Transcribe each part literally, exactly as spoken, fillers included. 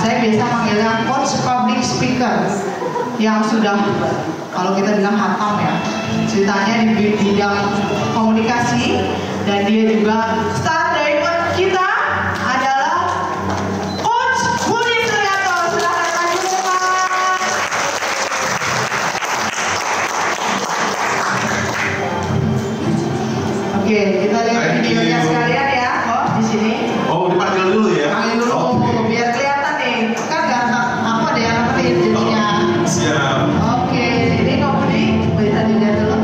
saya biasa manggilnya coach public speaker yang sudah, kalau kita bilang hatam ya, ceritanya di bidang komunikasi. Dan dia juga star dari kita adalah Coach Budi Suryanto. Silahkan maju ke depan. Oke, kita lihat videonya sekalian ya, Coach di sini. Oh, dipanggil dulu ya? Panggil dulu, okay. Biar kelihatan nih. Kan ganteng, apa deh yang penting jadinya. Oh, siap. Oke, ini Coach Budi, bisa dilihat dulu.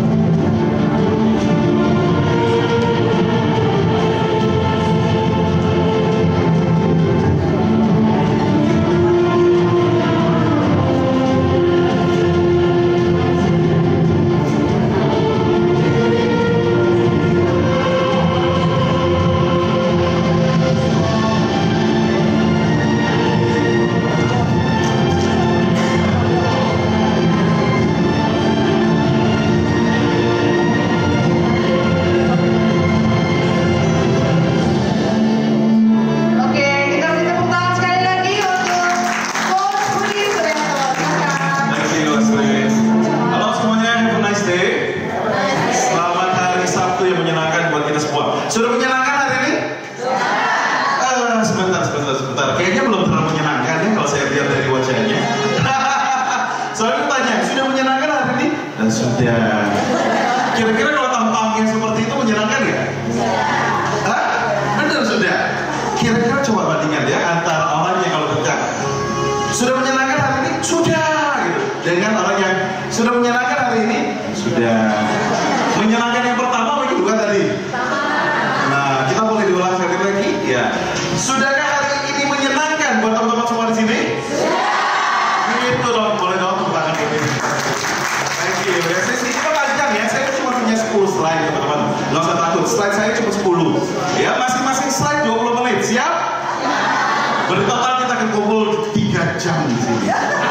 Sudah menyenangkan hari ini? Uh, sebentar, sebentar, sebentar. Kayaknya belum terlalu menyenangkan ya kalau saya lihat dari wajahnya. Soalnya tanya, sudah menyenangkan hari ini? Dan sudah. Kira-kira kalau tampangnya seperti itu menyenangkan ya? Hah? Benar sudah. Kira-kira coba bandingkan ya antara orangnya kalau dekat. Sudah menyenangkan hari ini? Sudah. Gitu. Dengan orang yang sudah menyenangkan hari ini? Sudah. Menyenangkan yang pertama apa yang kedua tadi? Nah, kita boleh diulang sekali lagi? Ya. Sudahkah hari ini menyenangkan buat teman-teman semua di sini? Ya. Gitu dong, boleh dong tepuk tangan buat ini. Thank you. Ya, sesi kita panjang ya. Saya cuma punya sepuluh slide teman-teman. Nggak usah takut. Slide saya cuma sepuluh. Ya, masing-masing slide dua puluh menit. Siap? Bertotal kita akan kumpul tiga jam di sini.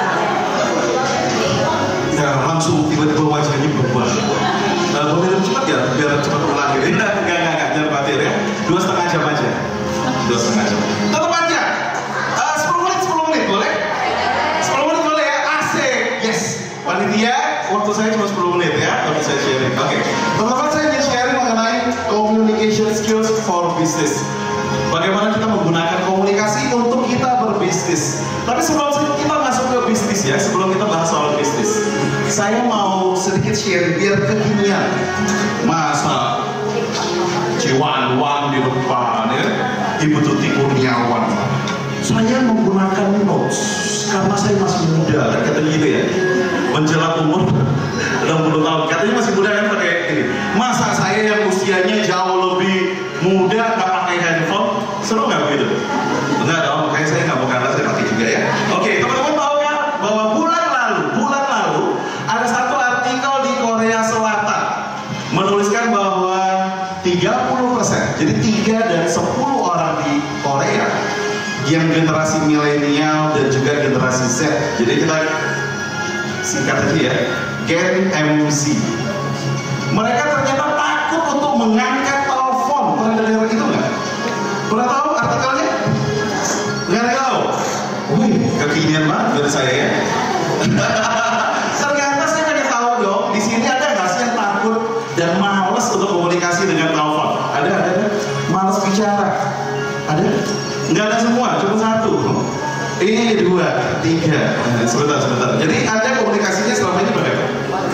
Ya, langsung tiba-tiba wajahnya berubah. Uh, boleh lebih cepat ya, biar cepat ulang gitu. Enggak, enggak, enggak, enggak, jangan khawatir ya. Dua setengah jam aja. Dua setengah jam. Tetap aja. Uh, sepuluh menit, sepuluh menit boleh? Sepuluh menit boleh ya? Asik. Yes. Panitia, waktu saya cuma sepuluh menit ya. Waktu saya sharing. Oke. Okay. Teman-teman, saya ingin sharing mengenai communication skills for business. Bagaimana kita menggunakan komunikasi untuk kita berbisnis. Tapi sebelum kita masuk ke bisnis ya, sebelum kita bahas soal bisnis, saya mau sedikit share biar kekinian. Masa Ciwan-wan di depan ya, Ibu Tuti Kurniawan. Saya menggunakan notes karena saya masih muda, kan katanya gitu ya. Menjelang umur enam puluh tahun, katanya masih muda kan pakai ini. Masa saya yang usianya jauh lebih muda nggak pakai handphone? Seru nggak begitu? Enggak dong, kayak saya nggak mau kalah, saya pakai juga ya. Oke, teman-teman tahu nggak bahwa bulan lalu, bulan lalu ada satu artikel di Korea Selatan menuliskan bahwa tiga puluh persen, jadi tiga dari sepuluh orang di Korea yang generasi milenial dan juga generasi Z. Jadi kita singkat aja ya, Gen M Z. Mereka ternyata takut untuk mengangkat telepon. Pernah dengar itu nggak? Pernah tahu artikelnya? Nggak tahu? Wih, kekinian banget dari saya ya. Ternyata saya pengen tahu dong, di sini ada nggak sih yang takut dan malas untuk komunikasi dengan telepon? Ada, ada, ada. Malas bicara. Ada? Nggak ada semua, cuma satu. Ini dua, tiga. Sebentar, sebentar. Jadi Anda komunikasinya selama ini bagaimana?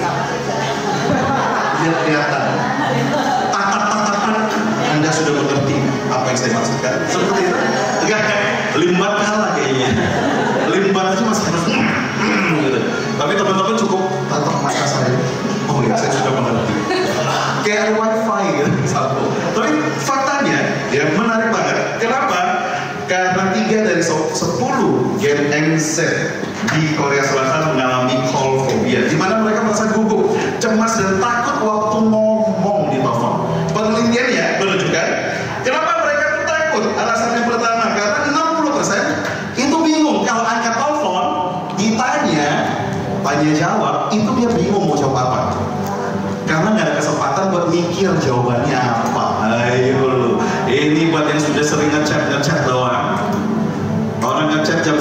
Lihat kelihatan. Tatat-tatat. Anda sudah mengerti apa yang saya maksudkan. Seperti itu. Enggak, limbat kalah kayaknya. Limbat aja masih harus gitu. Tapi teman-teman cukup tatap mata saya. Oh ya, saya sudah mengerti. Kayak wifi gitu. Satu. Tapi faktanya, ya menarik banget. Kenapa? Karena tiga dari sepuluh Gen M Z di Korea Selatan mengalami call phobia, di mana mereka merasa gugup, cemas dan takut waktu ngomong di telepon. Penelitiannya menunjukkan kenapa mereka itu takut. Alasan yang pertama, karena enam puluh persen itu bingung kalau angkat telepon, ditanya, tanya jawab, itu dia bingung mau jawab apa. Karena nggak ada kesempatan buat mikir jawabannya apa. Ayo lu, ini buat yang sudah sering ngechat ngechat doang. Orang ngechat jam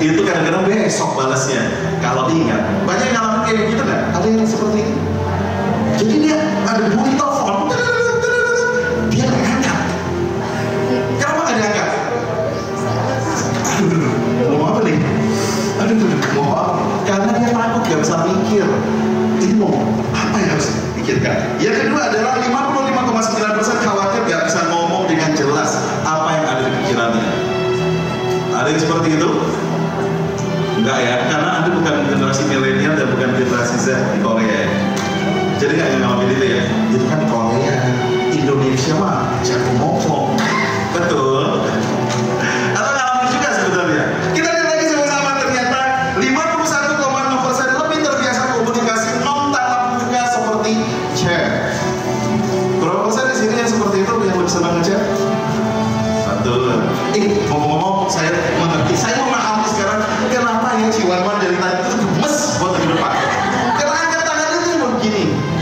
Itu kadang-kadang besok balasnya kalau ingat. Banyak yang ngalamin kayak gitu kan? Ada yang seperti itu. Jadi dia ada bunyi telepon, dia nggak angkat. Kenapa nggak diangkat? Aduh, mau apa nih? Aduh, mau apa? Karena dia takut nggak bisa mikir. Ini mau apa yang harus dipikirkan? Yang kedua adalah lima puluh lima koma sembilan persen khawatir nggak bisa ngomong dengan jelas apa yang ada di pikirannya. Ada yang seperti itu? Enggak ya, karena Anda bukan generasi milenial dan bukan generasi Z di Korea ya. Jadi nggak ngalamin itu ya. Itu kan Korea, Indonesia mah jago ngomong. Betul. Atau ngalamin juga sebenarnya. Kita lihat lagi sama-sama, ternyata lima puluh satu koma enam persen lebih terbiasa komunikasi non tatap muka seperti chat. Berapa persen di sini yang seperti itu yang lebih senang ngechat? Betul. Eh, ngomong-ngomong, saya mengerti. Saya memahami sekarang kenapa ya Ci Wanwan dari tadi itu gemes buat di depan. Karena angkat tangan itu begini.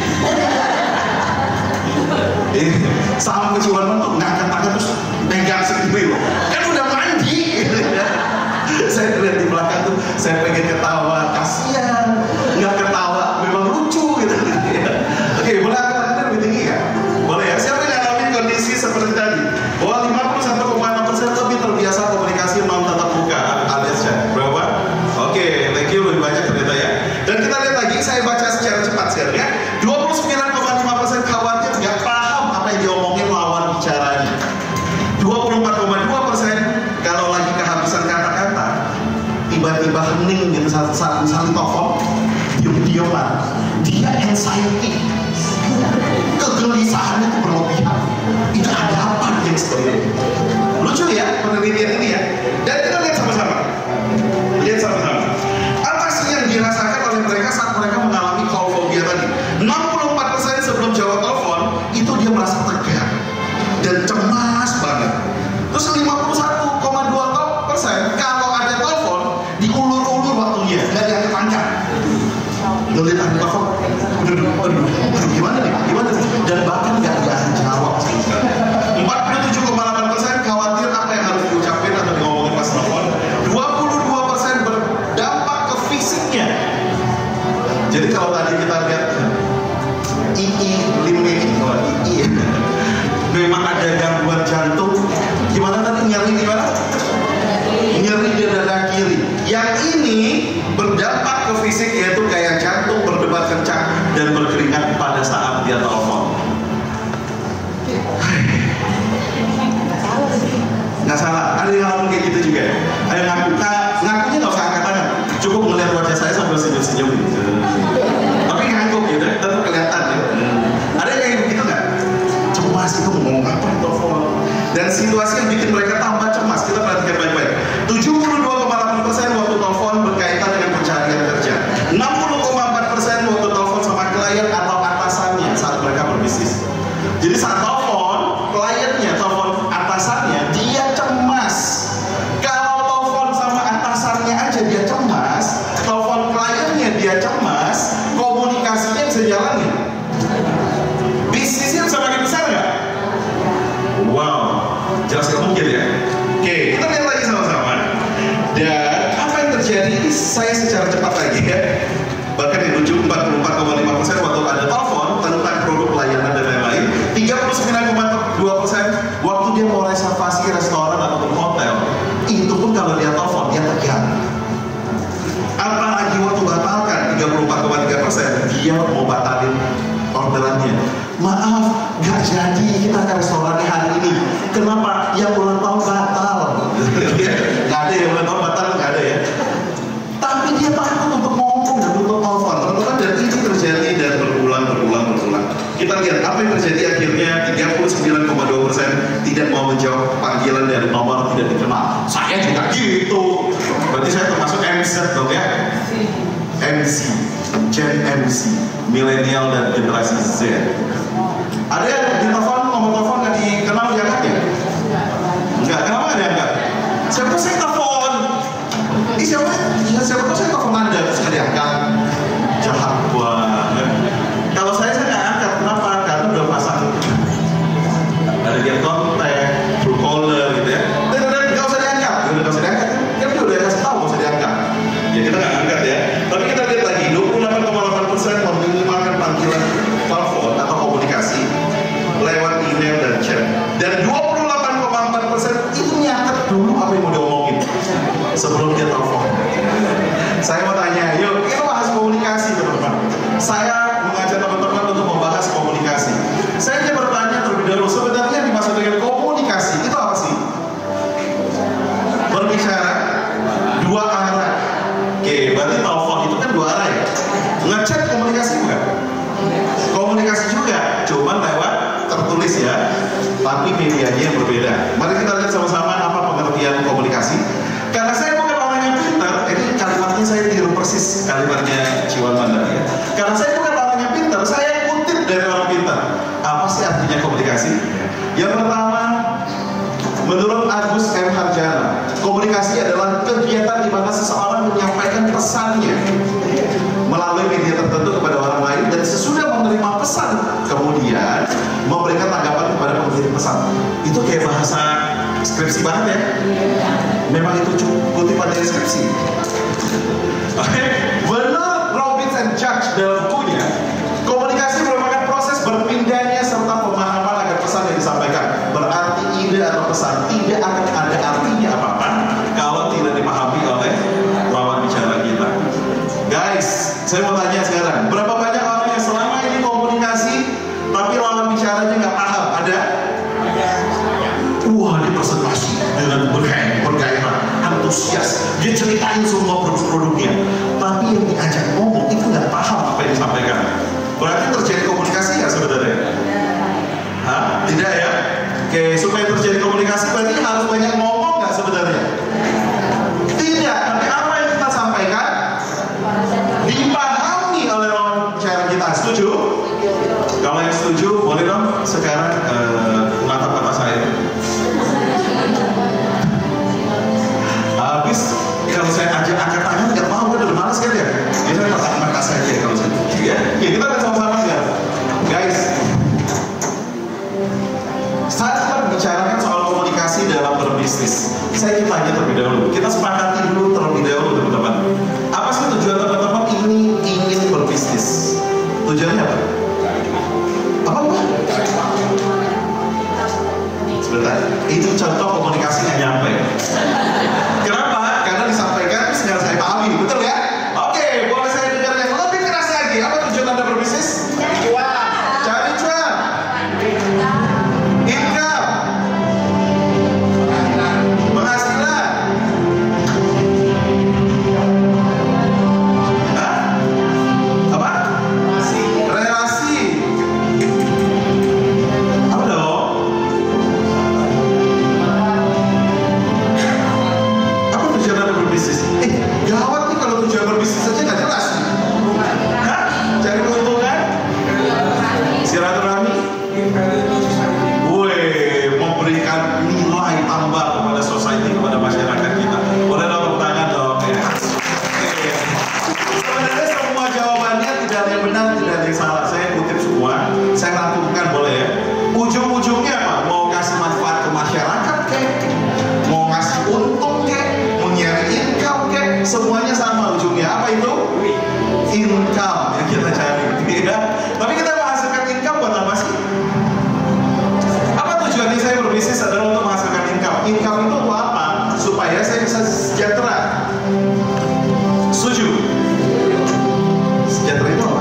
Eh, sama Ci Wanwan tuh ngangkat tangan terus pegang sendiri loh. Kan udah mandi. Saya lihat di belakang tuh, saya pengen ketawa, kasihan. Nggak ketawa, memang lucu gitu. Oke, boleh angkat tangan lebih tinggi ya? Boleh ya? Siapa yang ngalamin kondisi seperti tadi? Bahwa lima puluh satu koma enam persen lebih terbiasa komunikasi non tatap muka alias chat. Berapa? Oke, thank you, lebih banyak ternyata ya. Dan kita lihat lagi, saya baca secara cepat sekarang ya. dua puluh sembilan koma lima persen khawatir nggak paham apa yang diomongin lawan bicaranya. dua puluh empat koma dua persen kalau lagi kehabisan kata-kata, tiba-tiba hening gitu saat saling telepon, diam-diaman. Dia anxiety, kegelisahannya itu berlebihan. Itu ada apa yang seperti itu? Lucu ya penelitian ini ya. Dan kita lihat sama-sama. Lihat sama-sama. Apa sih yang dirasakan oleh mereka saat mereka mengalami call phobia tadi? enam puluh empat persen sebelum jawab telepon itu dia merasa tegang dan cemas banget. Terus lima puluh satu koma dua persen kalau ada telepon diulur-ulur waktunya, nggak diangkat-angkat. Ngelihat ada telepon, aduh, aduh, aduh, gimana nih, gimana nih? Dan bahkan nggak diangkat jawab. empat puluh tujuh koma delapan persen khawatir apa yang harus diucapin atau ngomongin pas telepon. dua puluh dua persen berdampak ke fisiknya. Jadi kalau tadi kita lihat I I lima kalau I I memang ada gangguan jantung. Gimana tadi nyeri di mana? Nyeri di dada kiri. Yang ini berdampak ke fisik, yaitu kayak jantung berdebar kencang dan berkeringat pada saat dia telepon. Nggak salah, ada yang ngomong kayak gitu juga. Ada yang ngaku, ngakunya nggak usah angkat tangan, cukup ngeliat wajah saya sambil senyum-senyum gitu. Tapi ngaku gitu, tetap kelihatan ya. Ada yang kayak begitu nggak? Cemas itu ngomong apa di telepon. Dan situasi yang bikin mereka tambah cemas, kita perhatikan baik-baik. tujuh puluh dua koma delapan persen waktu telepon berkaitan dengan pencarian kerja. enam puluh koma empat persen waktu telepon sama klien atau atasannya saat mereka berbisnis. Jadi saat telepon, kliennya, telepon atasannya, dia cemas. Kalau telepon sama atasannya aja dia cemas, telepon kliennya dia cemas, komunikasinya bisa jalanin. Bisnisnya bisa makin besar nggak? Wow, jelas nggak mungkin ya. Oke, kita lihat lagi sama-sama. Dan apa yang terjadi ini saya secara cepat lagi ya. Bahkan di ujung empat puluh empat koma lima persen waktu ada telepon tentang produk pelayanan dan lain-lain. tiga puluh sembilan koma dua persen waktu dia mau reservasi restoran ataupun hotel, itu pun kalau dia telepon dia tegang. Apalagi waktu batalkan, tiga puluh empat koma tiga persen dia mau batalin orderannya. Maaf, gak jadi kita ke restorannya hari ini. Kenapa? Yang ulang tahun batal. Gak ada yang ulang tahun batal, gak ada ya. Tapi dia takut untuk ngomong dan untuk telepon. Teman-teman, dan ini terjadi dan berulang, berulang, berulang. Kita lihat apa yang terjadi akhirnya. Tiga puluh sembilan koma dua persen tidak mau menjawab panggilan dari nomor tidak dikenal. Saya juga gitu. Berarti saya termasuk M Z dong ya. M Z, Gen M Z, milenial dan generasi Z. Ada yang di telepon, nomor telepon nggak dikenal diangkat ya? Enggak, kenapa nggak diangkat? Siapa tuh saya telepon? Ih siapa? Ya siapa tuh saya telepon Anda terus nggak diangkat? Jahat banget. Kalau saya saya nggak angkat, kenapa? Karena udah pasang. Ada dia kontak, true caller gitu ya. Dan nggak usah diangkat, nggak usah diangkat. Kan dia udah kasih tahu nggak usah diangkat. Saya mau tanya, yuk kita bahas komunikasi teman-teman. Saya mengajak teman-teman untuk membahas komunikasi. Saya ingin bertanya terlebih dahulu, sebenarnya dimaksud dengan komunikasi itu apa sih? Berbicara dua arah. Oke, berarti telepon itu kan dua arah ya? Ngechat komunikasi bukan? Komunikasi juga, cuman lewat tertulis ya, tapi medianya yang berbeda. Mari kita lihat sama-sama apa pengertian komunikasi. Karena saya bukan orang yang pintar, ini kalimatnya saya tiru persis kalimatnya Ciwan Mandar ya. Karena saya bukan orang yang pintar, saya kutip dari orang pintar. Apa sih artinya komunikasi? Yang pertama, menurut Agus M. Harjana, komunikasi adalah kegiatan di mana seseorang menyampaikan pesannya melalui media tertentu kepada orang lain dan sesudah menerima pesan kemudian memberikan tanggapan kepada pengirim pesan. Itu kayak bahasa skripsi banget ya. Memang itu kutipan dari skripsi. Oke, okay. Menurut Robbins and Judge dalam bukunya, komunikasi merupakan proses berpindahnya serta pemahaman agar pesan yang disampaikan. Berarti ide atau pesan tidak akan ada artinya apa-apa kalau tidak dipahami oleh lawan bicara kita. Guys, saya mau tanya sekarang, berapa banyak orang yang selama ini komunikasi tapi lawan bicaranya nggak paham? Ada? Wah, dia presentasi dengan bergairah, antusias, dia ceritain semua produk-produknya, tapi yang diajak ngomong itu nggak paham apa yang disampaikan. Berarti terjadi komunikasi ya sebenarnya? Hah? Tidak ya? Oke, supaya terjadi komunikasi berarti harus banyak ngomong nggak sebenarnya? Tidak, tapi apa yang kita sampaikan dipahami oleh lawan bicara kita. Setuju? Kalau yang setuju, boleh dong sekarang uh, menatap mata saya. Habis kalau saya ajak angkat tangan nggak mau, udah malas kan ya? Jadi saya tatap mata saja kalau saya setuju ya. Ya kita lihat sama-sama ya, guys. Saat kita membicarakan soal komunikasi dalam berbisnis, saya ingin tanya terlebih dahulu. Kita sepakati dulu terlebih dahulu teman-teman. Apa sih tujuan teman-teman ini ingin berbisnis? Tujuannya apa? Apa apa? Sebentar, itu contoh komunikasi yang nyampe. Kenapa? Karena disampaikan terus nggak saya pahami, betul ya? Oke, boleh saya dengar yang lebih keras lagi. Apa tujuan Anda berbisnis? Cari cuan. Cari cuan. Income. Penghasilan. Hah? Apa? Relasi. Apa dong? Apa tujuan Anda berbisnis? Eh, gawat nih kalau tujuan berbisnis saja nggak jelas. Hah? Cari keuntungan? Silaturahmi? Woi, memberikan nilai tambah kepada society, kepada masyarakat kita. Boleh dong tepuk tangan dong ya. Sebenarnya semua jawabannya tidak ada yang benar, tidak ada yang salah. Saya kutip semua, saya rangkumkan boleh ya. Ujung-ujungnya apa? Mau kasih manfaat ke masyarakat kek? Mau ngasih untung kek? Mau nyari income kek? Semuanya sama ujungnya. Apa itu? Income yang kita cari. Ya. Tapi kita menghasilkan income buat apa sih? Apa tujuannya saya berbisnis adalah untuk menghasilkan income. Income itu untuk apa? Supaya saya bisa sejahtera. Setuju? Sejahtera itu apa?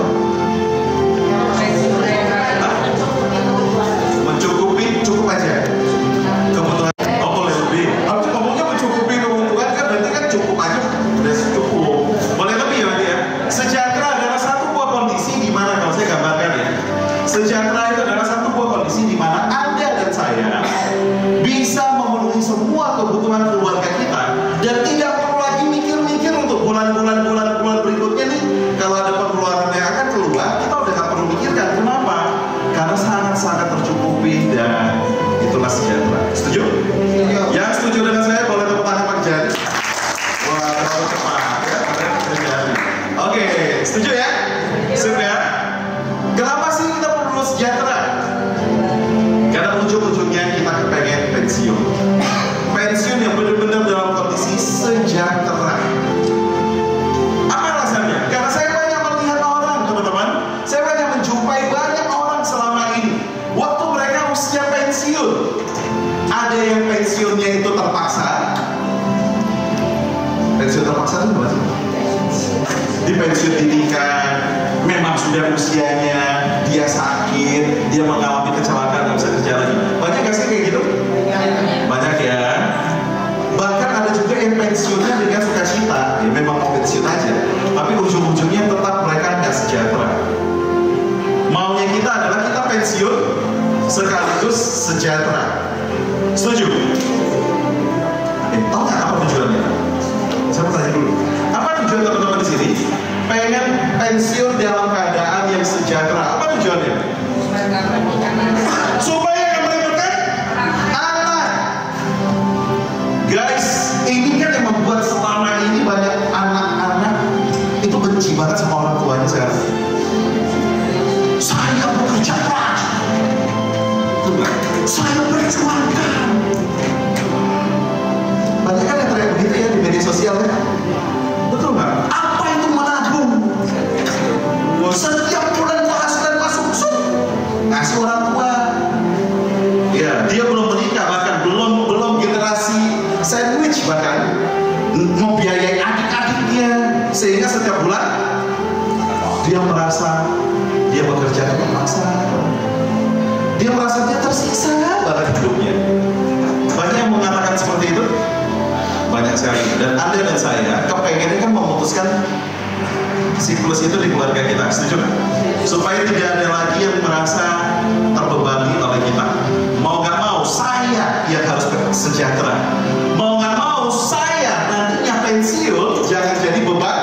Hah? Mencukupi, cukup aja. Kebutuhan. Oh boleh lebih. Kalau ngomongnya mencukupi kebutuhan kan berarti kan cukup aja. Udah cukup. Boleh lebih ya berarti ya. Sejahtera adalah satu buah kondisi di mana, kalau saya gambarkan ya. Sejahtera itu adalah satu buah kondisi di mana Anda dan saya bisa memenuhi semua kebutuhan keluarga kita dan tidak perlu lagi mikir-mikir untuk bulan-bulan bulan-bulan berikutnya nih. Kalau ada pengeluaran yang akan keluar, kita udah gak perlu mikirkan. Kenapa? Karena sangat-sangat tercukupi dan itulah sejahtera. Setuju? Yang setuju dengan saya boleh tepuk tangan pakai jari. Wah, terlalu cepat ya. Oke, setuju ya? Sip ya? Kenapa sih kita perlu sejahtera? Karena ujung-ujungnya kita kepengen pensiun. Pensiun yang benar-benar dalam kondisi sejahtera. Apa alasannya? Karena saya banyak melihat orang, teman-teman. Saya banyak menjumpai banyak orang selama ini. Waktu mereka usia pensiun, ada yang pensiunnya itu terpaksa. Pensiun terpaksa itu gimana sih? di pensiun ditingkat, memang sudah usianya, dia sakit, dia mengalami kecelakaan, nggak bisa kerja lagi. Banyak nggak sih kayak gitu? Banyak ya. Bahkan ada juga yang pensiunnya dengan sukacita, ya memang mau pensiun aja, tapi ujung-ujungnya tetap mereka nggak sejahtera. Maunya kita adalah kita pensiun sekaligus sejahtera. Setuju? Eh, tahu nggak apa tujuannya? Saya tanya dulu. Apa tujuan teman-teman di sini? Pengen pensiun dalam keadaan yang sejahtera. Apa tujuannya? Supaya yang merepotkan anak. Guys, ini kan yang membuat selama ini banyak anak-anak itu benci banget sama orang tuanya sekarang. Saya bekerja keras, saya berjuangkan. Banyak kan yang teriak begitu ya di media sosial ya. Betul nggak? Apa itu menabung? Setiap bulan penghasilan masuk, ngasih orang tua. Ya, dia belum menikah, bahkan belum belum generasi sandwich, bahkan membiayai adik-adiknya, sehingga setiap bulan dia merasa dia bekerja terpaksa, dia merasa dia tersiksa banget hidupnya. Banyak yang mengatakan seperti itu, banyak sekali. Dan Anda dan saya kepengennya kan memutuskan siklus itu di keluarga kita, setuju kan? Supaya tidak ada lagi yang merasa terbebani oleh kita. Mau nggak mau saya yang harus sejahtera. Mau nggak mau saya nantinya pensiun jangan jadi beban.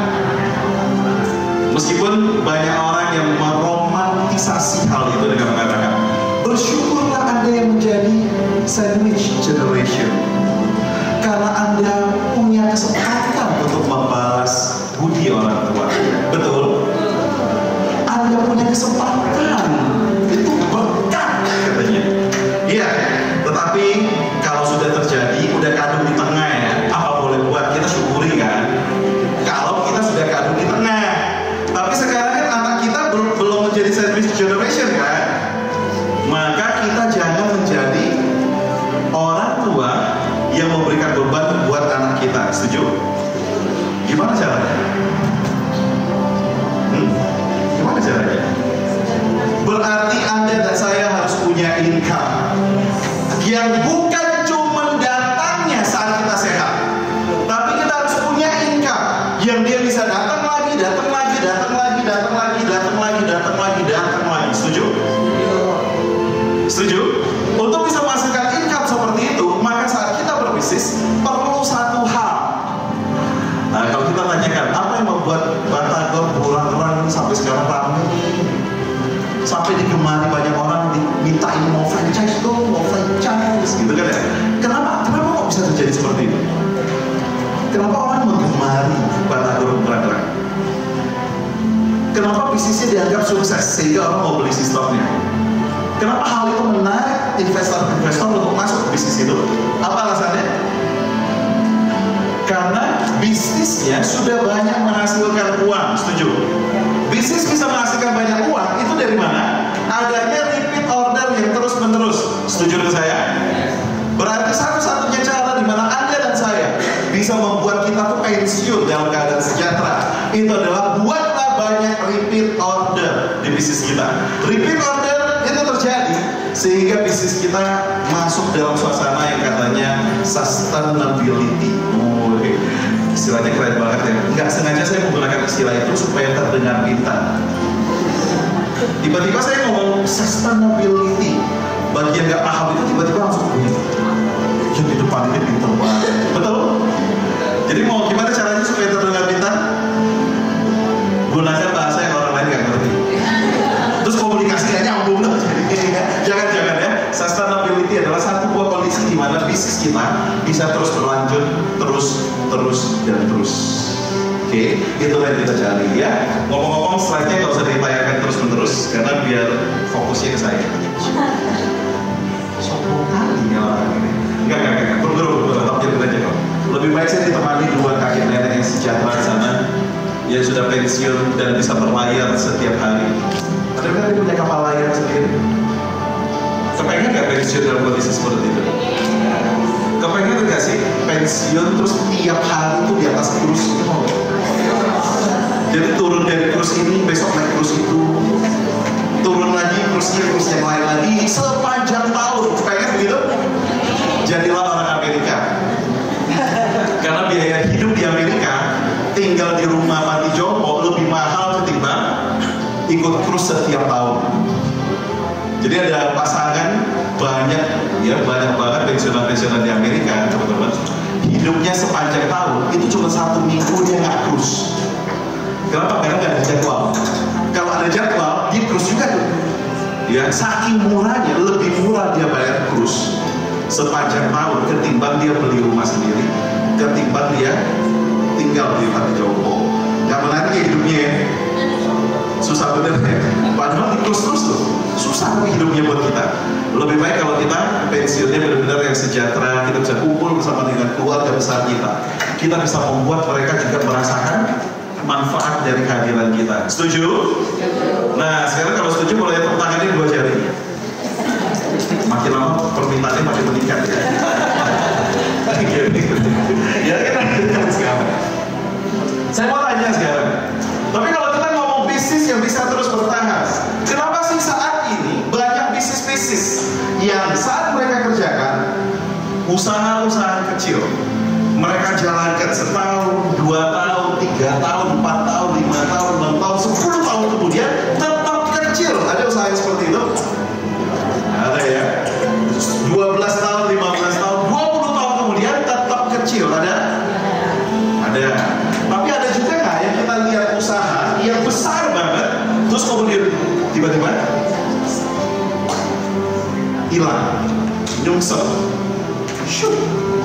Meskipun banyak orang yang meromantisasi hal itu dengan mengatakan, bersyukurlah Anda yang menjadi sandwich generation, karena Anda punya kesempatan untuk membalas budi orang tua. Betul? Anda punya kesempatan, itu berkat katanya. Iya, tetapi kalau sudah terjadi, udah kadung di tengah ya, apa boleh buat, kita syukuri kan. Kalau kita sudah kadung di tengah, tapi sekarang kan anak kita belum belum menjadi sandwich generation kan, maka kita jangan menjadi orang tua yang memberikan beban buat anak kita. Setuju? Gimana caranya? Hmm? Gimana caranya? Berarti Anda dan saya harus punya income yang bukan cuma datangnya saat kita sehat, tapi kita harus punya income yang dia bisa datang lagi, datang lagi, datang lagi, datang lagi, datang lagi, datang lagi, datang lagi. Setuju? Setuju? Untuk bisa menghasilkan income seperti itu, maka saat kita berbisnis perlu satu hal. Nah, kalau kita tanyakan apa yang membuat Batagor berulang-ulang sampai sekarang ramai, sampai digemari banyak orang, dimintain mau franchise dong, mau franchise gitu kan ya? Kenapa? Kenapa kok bisa terjadi seperti itu? Kenapa orang menggemari Batagor berulang-ulang? Kenapa bisnisnya dianggap sukses sehingga orang mau beli sistemnya? Kenapa hal itu menarik investor-investor untuk masuk ke bisnis itu? Apa alasannya? Karena bisnisnya sudah banyak menghasilkan uang. Setuju? Bisnis bisa menghasilkan banyak uang, itu dari mana? Adanya repeat order yang terus-menerus. Setuju dengan saya? Berarti satu-satunya cara di mana Anda dan saya bisa membuat kita tuh pensiun dalam keadaan sejahtera, itu adalah buatlah banyak repeat order di bisnis kita. Repeat order itu terjadi sehingga bisnis kita masuk dalam suasana yang katanya sustainability. Oh, istilahnya keren banget ya. Nggak sengaja saya menggunakan istilah itu supaya terdengar pintar. Tiba-tiba saya ngomong sustainability, bagi yang nggak paham itu tiba-tiba langsung bunyi. Yang di depan ini pintar banget. Betul? Jadi mau gimana caranya supaya terdengar pintar? Gunakan bahasa yang orang lain nggak ngerti. Terus komunikasi nggak nyambung loh. Jangan-jangan ya. Sustainability adalah satu buah kondisi di mana bisnis kita bisa terus berlanjut, terus, terus, dan terus. Oke, itulah yang kita cari ya. Ngomong-ngomong, slide-nya nggak usah ditayangkan terus-menerus karena biar fokusnya ke saya. Sombong kali ya orang ini. Enggak, enggak, enggak. Tunggu dulu, tunggu, tetap jadi aja kok. Lebih baik saya ditemani dua kakek nenek yang sejahtera di sana, yang sudah pensiun dan bisa berlayar setiap hari. Ada yang punya kapal layar sendiri. Kepengen nggak pensiun dalam kondisi seperti itu? Kepengen nggak sih pensiun terus tiap hari itu di atas kursi itu mau? jadilah orang Amerika. Karena biaya hidup di Amerika, tinggal di rumah mati jompo lebih mahal ketimbang ikut cruise setiap tahun. Jadi ada pasangan banyak, ya banyak banget pensiunan-pensiunan di Amerika, teman-teman. Hidupnya sepanjang tahun itu cuma satu minggu dia nggak cruise. Kenapa? Karena nggak ada jadwal. Kalau ada jadwal, dia cruise juga tuh. Ya, saking murahnya, lebih murah dia bayar cruise sepanjang tahun ketimbang dia beli rumah sendiri, ketimbang dia tinggal di Panti Jompo. Nggak menarik ya hidupnya ya. Susah bener ya. Padahal di cruise terus tuh susah hidupnya buat kita. Lebih baik kalau kita pensiunnya benar-benar yang sejahtera, kita bisa kumpul bersama dengan keluarga besar kita. Kita bisa membuat mereka juga merasakan manfaat dari kehadiran kita. Setuju? Nah, sekarang kalau setuju boleh tepuk tangannya dua jari. Makin lama permintaannya makin meningkat ya. Ya kita lanjutkan sekarang. Saya mau tanya sekarang. Tapi kalau kita ngomong bisnis yang bisa terus bertahan, kenapa sih saat ini banyak bisnis-bisnis yang saat mereka kerjakan usaha-usaha kecil, mereka jalankan setahun, dua tahun, tiga tahun, empat tahun, lima tahun, enam tahun, sepuluh tahun kemudian tetap kecil. Ada usaha yang seperti itu? Ada ya. dua belas tahun, lima belas tahun, dua puluh tahun kemudian tetap kecil. Ada? Ada. Tapi ada juga nggak yang kita lihat usaha yang besar banget, terus kemudian tiba-tiba hilang, nyungsep, shoot.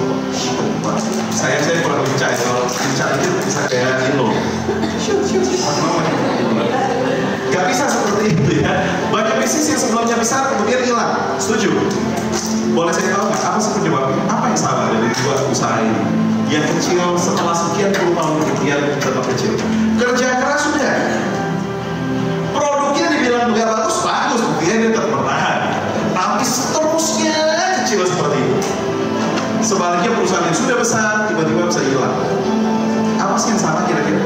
Saya saya kurang percaya kalau percaya itu bisa kayak ini loh. Shoot, shoot, shoot. Gak bisa seperti itu ya. Banyak bisnis yang sebelumnya besar kemudian hilang. Setuju? Boleh saya tahu nggak apa sih penyebabnya? Apa yang salah dari dua usaha ini? Yang kecil setelah sekian puluh tahun kemudian tetap kecil. Kerja keras sudah. Produknya dibilang nggak bagus, bagus, buktinya dia tetap bertahan. Tapi seterusnya kecil seperti itu. Sebaliknya perusahaan yang sudah besar tiba-tiba bisa hilang. Apa sih yang salah kira-kira?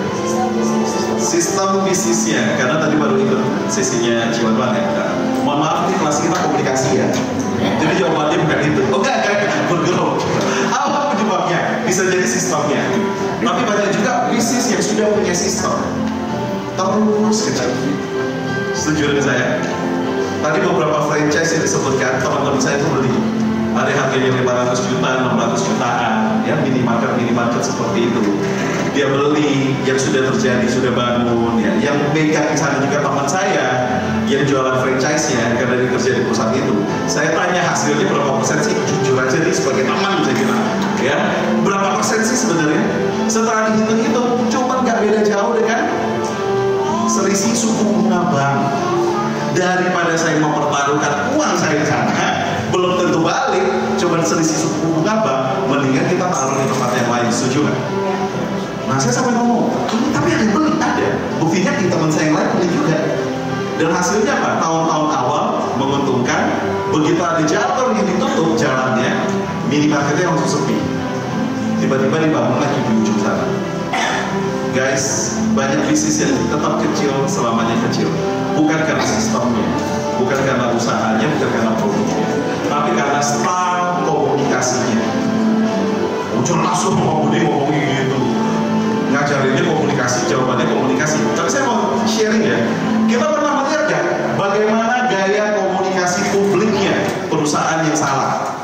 Sistem bisnisnya. Karena tadi baru ikut sesinya Ciwan ya. Nah, mohon maaf ini kelas kita komunikasi ya. Jadi jawabannya bukan itu. Oh enggak, enggak, bergerak. Apa penyebabnya? Bisa jadi sistemnya. Tapi banyak juga bisnis yang sudah punya sistem terus kecil. Setuju dengan saya? Tadi beberapa franchise yang disebutkan teman-teman saya itu beli. Ada harganya lima ratus juta, enam ratus jutaan, ya minimarket minimarket seperti itu. Dia beli, yang sudah terjadi sudah bangun, ya. Yang megang di sana juga teman saya yang jualan franchise-nya karena dia kerja di perusahaan itu. Saya tanya hasilnya berapa persen sih? Jujur aja nih sebagai teman saya bilang, ya berapa persen sih sebenarnya? Setelah dihitung-hitung, cuma nggak beda jauh dengan selisih suku bunga bank. Daripada saya mempertaruhkan uang saya di sana, belum tentu balik, cuma selisih suku bunga bank, mendingan kita taruh di tempat yang lain. Setuju nggak? Nah saya sampai ngomong, ini tapi ada yang beli, ada. Buktinya di teman saya yang lain beli juga. Dan hasilnya apa? Tahun-tahun awal menguntungkan, begitu ada jalur yang ditutup jalannya, minimarketnya langsung sepi. Tiba-tiba dibangun lagi di ujung sana. Guys, banyak bisnis yang tetap kecil, selamanya kecil. Bukan karena sistemnya, bukan karena usahanya, bukan karena produknya, tapi karena style komunikasinya. Muncul langsung ngomong dia ngomong gitu, ngajarinnya komunikasi, jawabannya komunikasi. Tapi saya mau sharing ya, kita pernah melihat ya bagaimana gaya komunikasi publiknya perusahaan yang salah.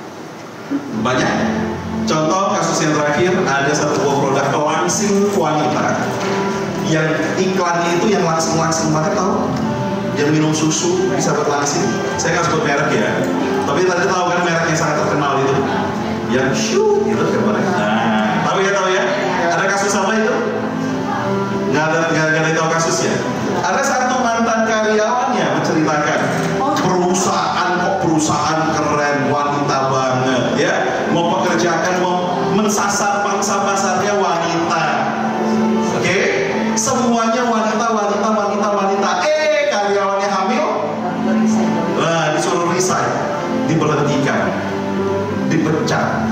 Banyak. Contoh kasus yang terakhir, ada satu buah produk pelangsing wanita yang iklannya itu yang langsing-langsing banget, tahu? Yang minum susu bisa berlangsing. Saya nggak sebut merek ya, tapi tadi tahu kan merek yang sangat terkenal itu, yang shoot itu gambarnya. Nah, tahu ya tahu ya. Ada kasus apa itu? Nggak ada nggak ada tahu kasusnya. Ada satu mantan karyawannya menceritakan perusahaan kok perusahaan keren, wanita banget ya, mau pekerjakan mau mensasar pangsa pasarnya wanita. Oke, okay? Semuanya wanita, wanita, wanita, wanita. Eh, karyawannya hamil, nah disuruh resign, diberhentikan, dipecat,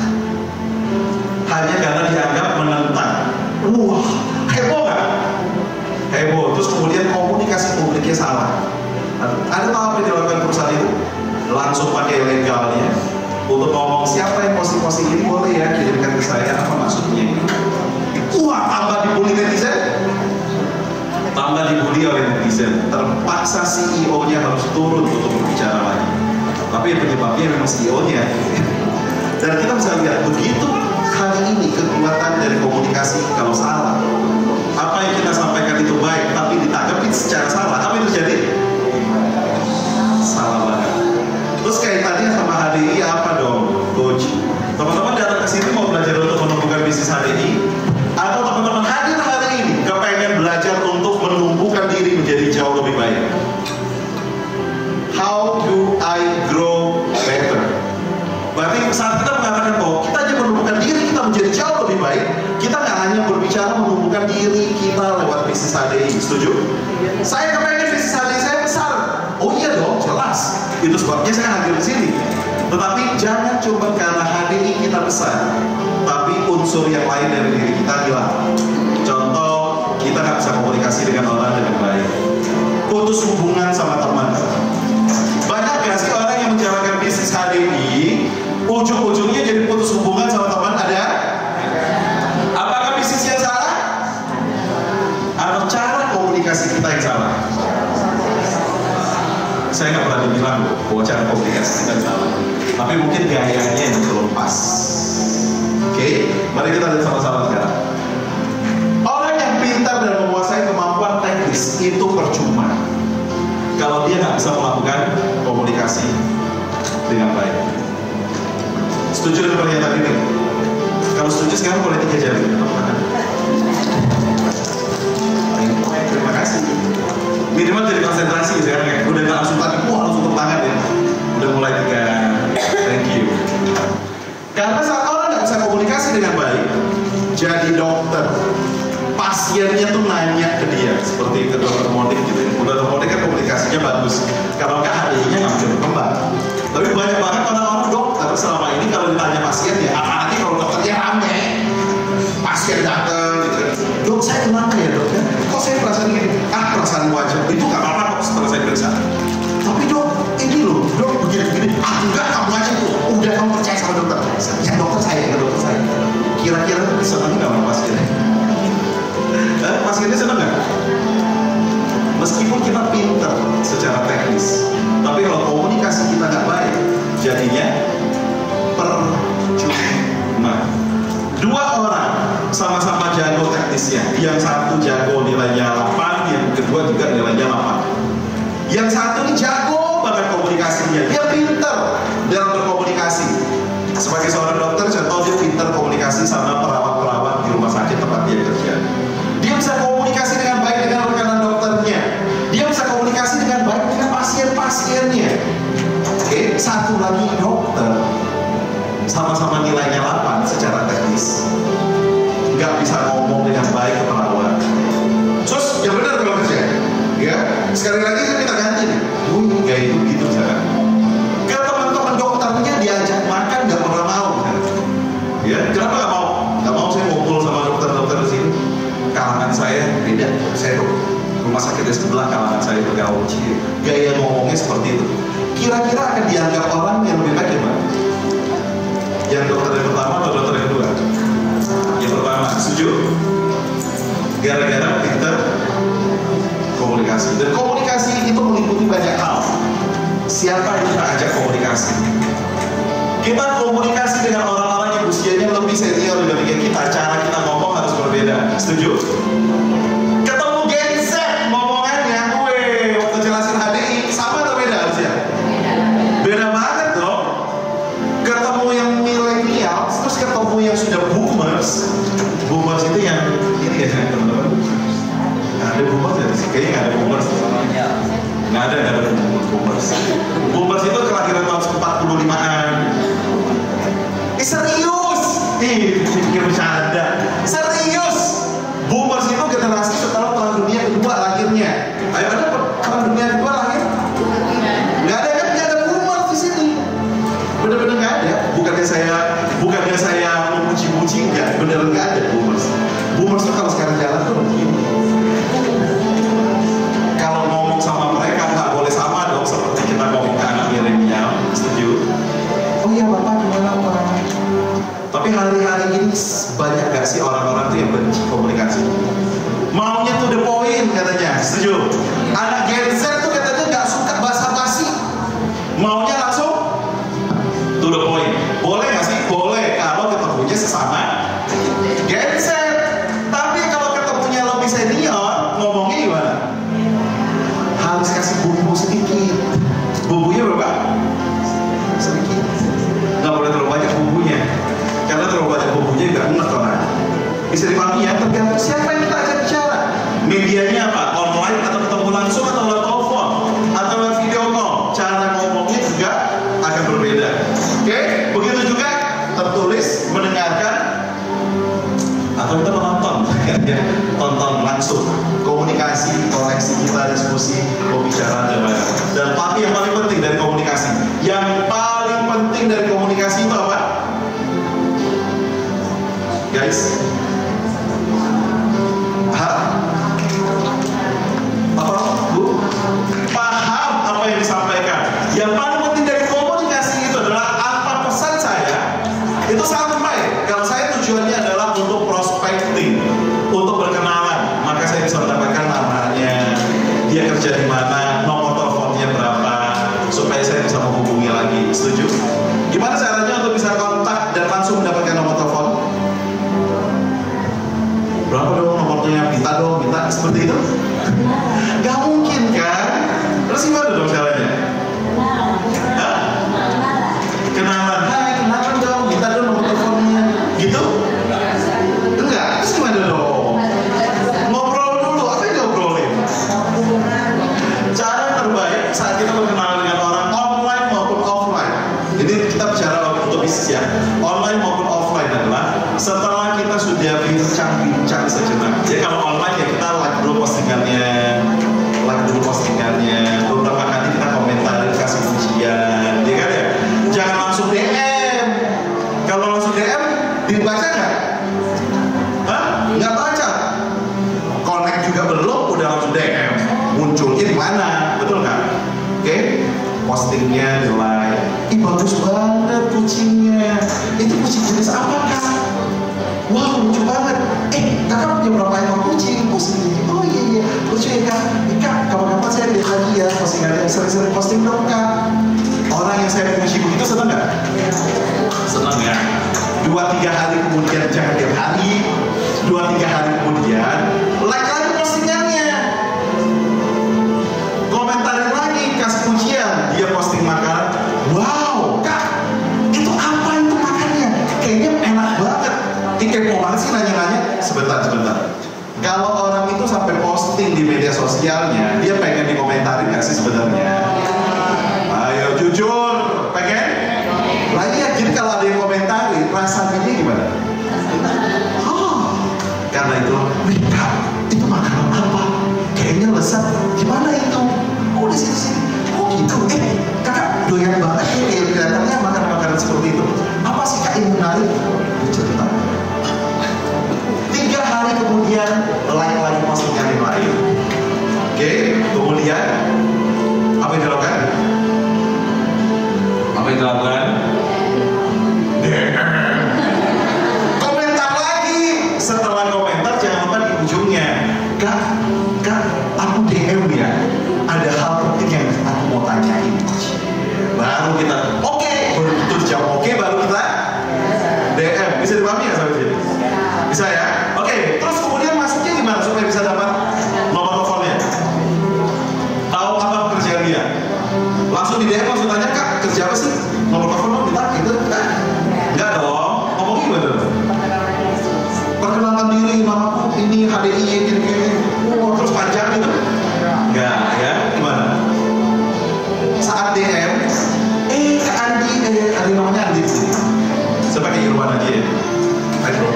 hanya karena dianggap menentang. Wah, heboh nggak? Heboh. Terus kemudian komunikasi publiknya salah. Ada tahu apa yang dilakukan perusahaan itu? Langsung pakai legalnya, untuk ngomong siapa yang posisi-posisi ini boleh ya kirimkan ke saya apa maksudnya. Wah, tambah dibully netizen. Tambah dibully oleh netizen. Terpaksa C E O-nya harus turun untuk berbicara lagi. Tapi penyebabnya memang C E O-nya. Dan kita bisa lihat begitu kali ini kekuatan dari komunikasi kalau salah. Apa yang kita sampaikan itu baik, tapi ditanggapi secara salah. Apa yang terjadi? Salah banget. Terus kaitannya sama H D I apa dong, Coach? Teman-teman datang ke sini mau belajar untuk menumbuhkan bisnis H D I, atau teman-teman hadir hari ini kepengen belajar untuk menumbuhkan diri menjadi jauh lebih baik? How do I grow better? Berarti saat kita mengatakan bahwa kita hanya menumbuhkan diri kita menjadi jauh lebih baik, kita nggak hanya berbicara menumbuhkan diri kita lewat bisnis H D I. Setuju? Saya kepengen bisnis H D I saya besar. Oh iya dong, jelas. Itu sebabnya saya hadir di sini. Tetapi jangan cuma karena H D I kita besar, tapi unsur yang lain dari diri kita hilang. Contoh, kita nggak bisa komunikasi dengan orang dengan baik, putus hubungan sama teman. Banyak nggak sih orang yang menjalankan bisnis H D I, ujung-ujungnya jadi putus hubungan sama teman? Ada? Apakah bisnisnya salah? Atau cara komunikasi kita yang salah? Saya nggak pernah dibilang bahwa cara komunikasi kita salah, tapi mungkin gayanya yang belum pas. Oke, okay? Mari kita lihat sama-sama sekarang. Orang yang pintar dan menguasai kemampuan teknis itu percuma kalau dia nggak bisa melakukan komunikasi dengan baik. Setuju dengan pernyataan ini? Kalau setuju sekarang boleh tiga jari. Terima kasih. Minimal jadi konsentrasi sekarang ya. Udah nggak langsung tadi, wah langsung tepuk tangan ya. Udah mulai tiga. Thank you. Karena saat orang nggak bisa komunikasi dengan baik, jadi dokter, pasiennya tuh nanya ke dia, seperti ke dokter Modik gitu ya. Dokter Modik kan komunikasinya bagus. Kalau nggak H D I-nya nggak bisa berkembang. Tapi banyak banget orang-orang dokter selama ini kalau ditanya pasien ya, apalagi kalau dokternya rame, pasien datang gitu. Dok, saya kenapa ya dok? Kok saya perasaan gini? Ah, perasaan wajah itu nggak apa-apa kok setelah saya periksa. Tapi dok, ini loh, dok begini-begini. Ah, enggak, kamu aja tuh. Udah kamu percaya sama dokter. Ya dokter saya, ya dokter saya. Kira-kira senang nggak sama pasiennya? Eh, pasiennya senang nggak? Meskipun kita pinter secara teknis, tapi kalau komunikasi kita nggak baik, jadinya percuma. Dua orang sama-sama jago teknisnya, yang satu jago nilainya delapan, yang kedua juga nilainya delapan. Yang satu ini jago banget komunikasinya, dia pinter dalam berkomunikasi. Sebagai seorang dokter, contoh dia pinter komunikasi sama perawat-perawat di rumah sakit tempat dia kerja. Dia bisa komunikasi dengan baik dengan rekan dokternya. Dia bisa komunikasi dengan baik dengan pasien-pasiennya. Oke, satu lagi dokter, sama-sama nilainya delapan secara teknis, nggak bisa ngomong dengan baik ke perawat. Terus yang benar kalau kerja, ya sekali lagi kita ganti nih, wih nggak itu gitu misalkan. Ke teman-teman dokternya diajak makan nggak pernah mau, ya kenapa nggak mau? Nggak mau saya ngumpul sama dokter-dokter di sini. Kalangan saya beda, saya rumah sakit di sebelah kalangan saya bergaul. Gaya ngomongnya seperti itu. Kira-kira akan dianggap orang yang lebih baik ya, Pak? Yang dokter yang pertama atau dokter yang kedua? Yang pertama, setuju? Gara-gara pinter komunikasi. Dan komunikasi itu meliputi banyak hal. Siapa yang kita ajak komunikasi? Kita komunikasi dengan orang-orang yang usianya lebih senior dibanding kita. Cara kita ngomong harus berbeda. Setuju? Ketemu Gen Z ngomongannya, weh, waktu jelasin H D I sama atau beda harusnya? Beda banget dong. Ketemu yang milenial, terus ketemu yang sudah boomers. Boomers itu yang ini ya teman-teman. Nah, ada boomers ya? Kayaknya nggak ada boomers. Nggak ada, nggak ada boomers. Boomers itu kelahiran tahun empat puluh limaan. Eh serius? Ih, pikir bercanda. Serius? Boomers itu generasi setelah Perang Dunia Kedua lahirnya. Ayo ada Perang Dunia Kedua lahir? Nggak ada kan? Nggak ada boomers di sini. Bener-bener nggak ada. Bukannya saya, bukannya saya memuji-muji, nggak. Bener nggak ada boomers. Boomers itu kalau sekarang jalan tuh begini. Kalau ngomong sama mereka nggak boleh sama dong seperti kita ngomong ke anak milenial. Setuju? Oh iya bapak. banyak gak sih orang-orang tuh yang benci komunikasi? Maunya tuh the point katanya, setuju? Anak Gen Z tuh katanya gak suka basa-basi, maunya langsung to the point. Boleh gak sih? Boleh kalau ketemunya sesama Gen Z. Tapi kalau ketemunya lebih senior, ngomongnya gimana? Harus kasih bumbu sedikit. Bumbunya berapa? Sedikit. Gak boleh terlalu banyak bumbunya, karena terlalu banyak bumbunya gak enak orang. Bisa dipahami ya, tergantung siapa yang kita ajak bicara. Medianya apa? Online atau ketemu langsung atau lewat telepon atau lewat video call. Cara ngomongnya juga akan berbeda. Oke, begitu juga tertulis, mendengarkan atau kita menonton. Ya, tonton langsung. Komunikasi, koneksi kita, diskusi, pembicaraan dan lain-lain. Dan tapi yang paling penting dari komunikasi, yang paling penting dari komunikasi itu apa? Guys, Hah? Apa, Bu? Paham apa yang disampaikan. Yang paling penting dari komunikasi itu adalah apa pesan saya itu sampai. Kalau saya tujuannya adalah untuk prospecting, untuk berkenalan, maka saya bisa mendapatkan namanya, dia kerja di mana, nomor teleponnya berapa, supaya saya bisa menghubungi lagi. Setuju? Gimana caranya untuk bisa kontak dan langsung mendapatkan nomor telepon? Berapa dong nomornya? Minta dong, minta seperti itu? Gak mungkin kan? Terus gimana dong caranya? Hah? Kenalan, hai kenalan dong, minta dong nomor teleponnya. Gitu? Enggak, terus gimana dong? Ngobrol dulu, apa yang ngobrolin? Cara terbaik saat kita berkenalan dengan orang online maupun offline. Jadi kita bicara untuk bisnis ya, online maupun offline adalah setelah kita sudah bincang-bincang sejenak. Jadi kalau online ya kita like dulu postingannya, like dulu postingannya, beberapa kali kita komentarin, kasih pujian, ya kan ya? Jangan langsung D M. Kalau langsung D M, dibaca nggak? Hah? Nggak baca. Connect juga belum, udah langsung D M. Munculnya di mana? Betul nggak? Oke? Okay? Postingnya di like. Ih bagus banget kucingnya. Itu kucing jenis apa kak? Wow lucu banget. Eh kakak punya berapa ekor kucing? Posting ini. Oh iya iya lucu ya kak. Eh, kak kapan-kapan saya lihat lagi ya postingannya. Sering-sering posting dong kak. Orang yang saya puji begitu senang nggak? Senang ya. Dua tiga hari kemudian, jangan tiap hari. Dua tiga hari kemudian like lagi postingannya. Komentarin lagi, kasih pujian. Dia posting makanan. Wow kak, itu apa itu makannya? Kayaknya enak banget. Kepo banget sih nanya-nanya. Sebentar, sebentar. Kalau orang itu sampai posting di media sosialnya, dia pengen dikomentarin nggak sih sebenarnya? Ayo jujur, pengen? Lagi ya, jadi kalau ada yang komentari, rasanya gimana? Oh, karena itu, wih kak, itu makanan apa? Kayaknya lezat. Gimana itu? Oh di sini-sini. Oh gitu. Eh, kakak doyan banget ya kelihatannya makanan-makanan seperti itu. Apa sih kak yang menarik? Cerita. Tiga hari kemudian like lagi postingan yang lain. Oke, kemudian apa yang dilakukan? Apa yang dilakukan? D M. Komentar lagi. Setelah komentar jangan lupa di ujungnya, kak, kak, aku D M ya. Ada hal penting yang aku mau tanyain. Baru kita, oke, okay. Begitu dijawab oke, okay, baru kita D M. Bisa dipahami ya sampai sini? Bisa ya? Oke, okay. Terus kemudian masuknya gimana supaya bisa dapat nomor teleponnya? Tahu apa pekerjaan dia? Langsung di D M, langsung tanya, kak, kerja apa sih? Nomor telepon dong, minta gitu? Enggak dong, ngomong gimana? Perkenalkan diri, namaku ini H D I, gini-gini. Oh, terus panjang gitu? Enggak, ya? Gimana? Saat D M, eh Kak Andi, eh ada namanya Andi sih. Saya pakai Irwan aja ya. Ayo.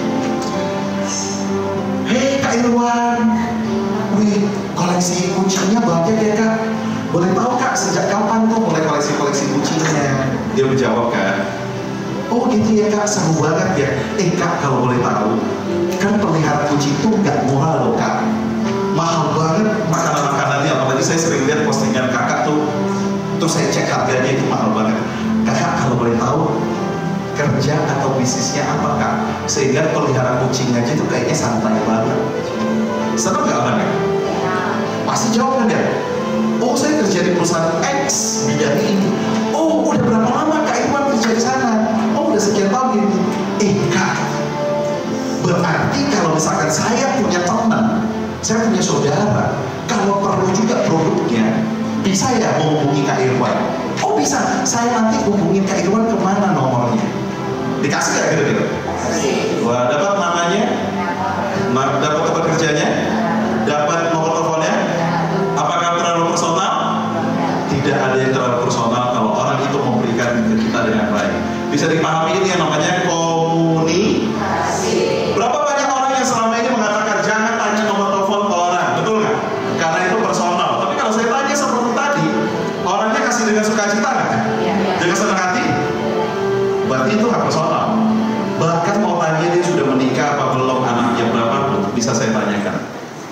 Hei Kak Irwan, wih koleksi kucingnya banyak ya Kak. Boleh tahu Kak sejak kapan tuh mulai koleksi-koleksi kucingnya? Dia menjawab kan, oh gitu ya Kak, seru banget ya. Eh Kak kalau boleh tahu, kan pelihara kucing itu nggak murah loh Kak. Mahal banget makanan-makanannya, apalagi saya sering lihat postingan kakak tuh, terus saya cek harganya itu mahal banget. Kakak kalau boleh tahu, kerja atau bisnisnya apa Kak? Sehingga pelihara kucing aja tuh kayaknya santai banget. Senang gak abang ya? Pasti jawab kan ya? Oh saya kerja di perusahaan X bidang ini. Oh udah berapa lama Kak Irwan kerja di sana? Oh udah sekian tahun ini. Eh Kak, berarti kalau misalkan saya punya teman, saya punya saudara, kalau perlu juga produknya, bisa ya menghubungi Kak Irwan? Oh bisa, saya nanti hubungin Kak Irwan kemana nomornya? Dikasih gak kira-kira? Wah, dapat namanya? Dapat tempat kerjanya? Dapat nomor teleponnya? Apakah terlalu personal? Tidak ada yang terlalu personal kalau orang itu memberikan ke kita dengan baik. Bisa dipahami ini yang namanya komunikasi. Berapa banyak orang yang selama ini mengatakan jangan tanya nomor telepon ke orang, betul nggak? Karena itu personal. Tapi kalau saya tanya seperti tadi, orangnya kasih dengan sukacita nggak? Dengan senang hati? Berarti itu nggak personal. Bahkan mau tanya dia sudah menikah apa belum, anaknya berapa pun bisa saya tanyakan.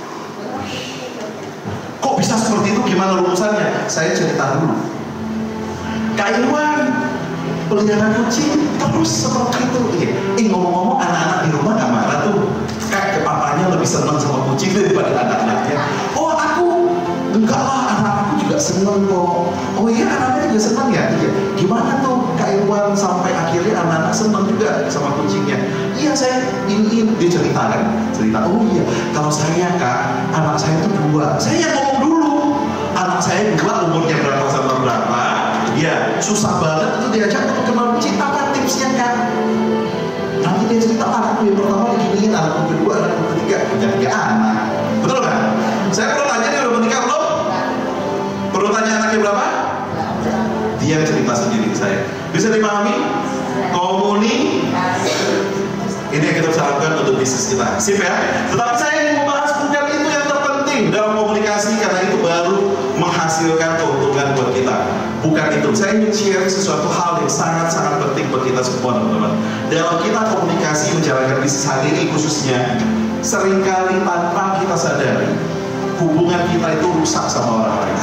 Kok bisa seperti itu? Gimana rumusannya? Saya cerita dulu. Kak Irwan pelihara kucing terus seperti itu. Eh ngomong-ngomong anak-anak di rumah gak marah tuh? Kak ke papanya lebih senang sama kucing daripada anak-anaknya. Oh aku enggak lah, anak aku juga senang kok. Oh iya anaknya juga senang ya? Iya. Gimana tuh Kak Irwan sampai akhirnya anak-anak senang juga sama kucingnya? Iya saya ini, ini. Dia cerita kan? Cerita, oh iya kalau saya Kak, anak saya tuh dua. Saya ngomong dulu, anak saya dua umurnya berapa sama berapa. Ya susah banget itu diajak untuk kenal kucing. Apa tipsnya Kak? Nanti dia cerita, anakku yang pertama diginiin, anakku kedua, anakku ketiga, punya tiga anak. Betul kan? Saya perlu tanya dia udah menikah belum? Perlu tanya anaknya berapa? Dia cerita sendiri ke saya. Bisa dipahami? Komunikasi. Ini yang kita bisa lakukan untuk bisnis kita. Sip ya? Tetapi saya ingin membahas bukan itu yang terpenting dalam komunikasi, karena itu baru menghasilkan keuntungan buat kita. Bukan itu. Saya ingin share sesuatu hal yang sangat-sangat penting buat kita semua teman-teman. Dalam kita komunikasi menjalankan bisnis hari ini khususnya, seringkali tanpa kita sadari, hubungan kita itu rusak sama orang lain.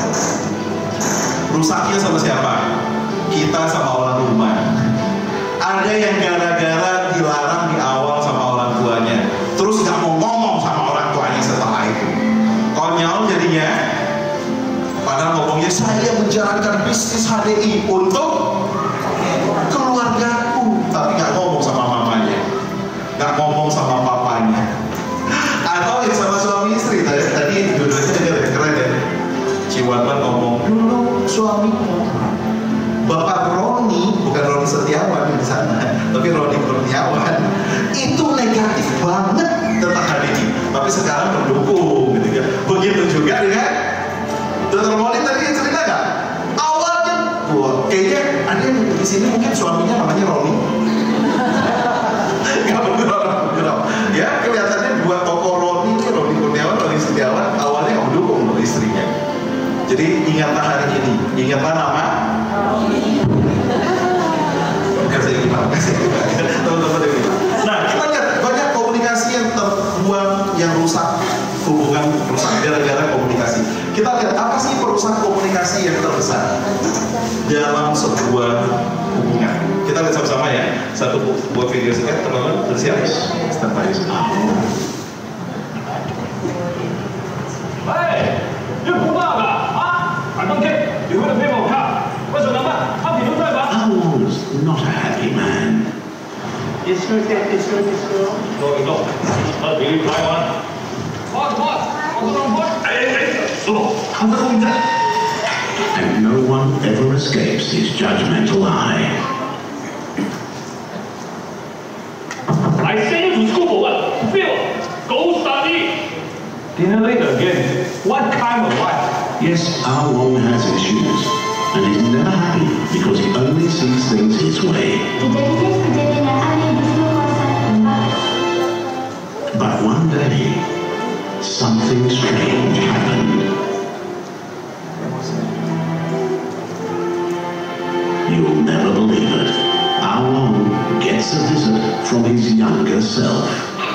Rusaknya sama siapa? Kita sama orang rumah. Ada yang gara-gara dilarang di awal sama orang tuanya, terus gak mau ngomong sama orang tuanya setelah itu. Konyol jadinya. Padahal ngomongnya saya menjalankan bisnis H D I untuk keluargaku, tapi gak ngomong sama mamanya, gak ngomong sama papanya. Atau yang sama suami istri tadi, tadi dua-duanya dengar ya, keren ya. Ciwanman ngomong dulu suamiku, Bapak Roni, bukan Roni Setiawan di sana, tapi Roni Kurniawan, itu negatif banget tentang H D I. Tapi sekarang mendukung, gitu ya. Begitu juga dengan Dokter Molly tadi cerita nggak? Awalnya, wah, kayaknya ada yang di sini mungkin suaminya namanya Roni. Nggak bener, ya kelihatannya dua tokoh Roni, Roni Kurniawan, Roni Setiawan, awalnya nggak mendukung loh istrinya. Jadi ingatlah hari ini, ingatlah nama. Kasih gimana? Kasih gimana? Teman-teman ini. Nah, kita lihat banyak komunikasi yang terbuang, yang rusak, hubungan rusak gara-gara komunikasi. Kita lihat apa sih perusahaan komunikasi yang terbesar dalam sebuah hubungan. Kita lihat sama-sama ya. Satu buah video singkat, teman-teman bersiap. Stand by. Hey, 你不报的啊？反正 K， 你为了陪我看，为什么办？他比如在吧 I was not a happy man. It's good, it's good, it's good. No, no. Uh, do you try one? What, what? What's what? Hey, hey, slow. How's it going there? And no one ever escapes his judgmental eye. I send you to school for what? Phil, go study. Dinner late again. What kind of life? Yes, our Wong has issues, and he's never happy because he only sees things his way. But one day, something strange happened. You'll never believe it. Our Wong gets a visit from his younger self.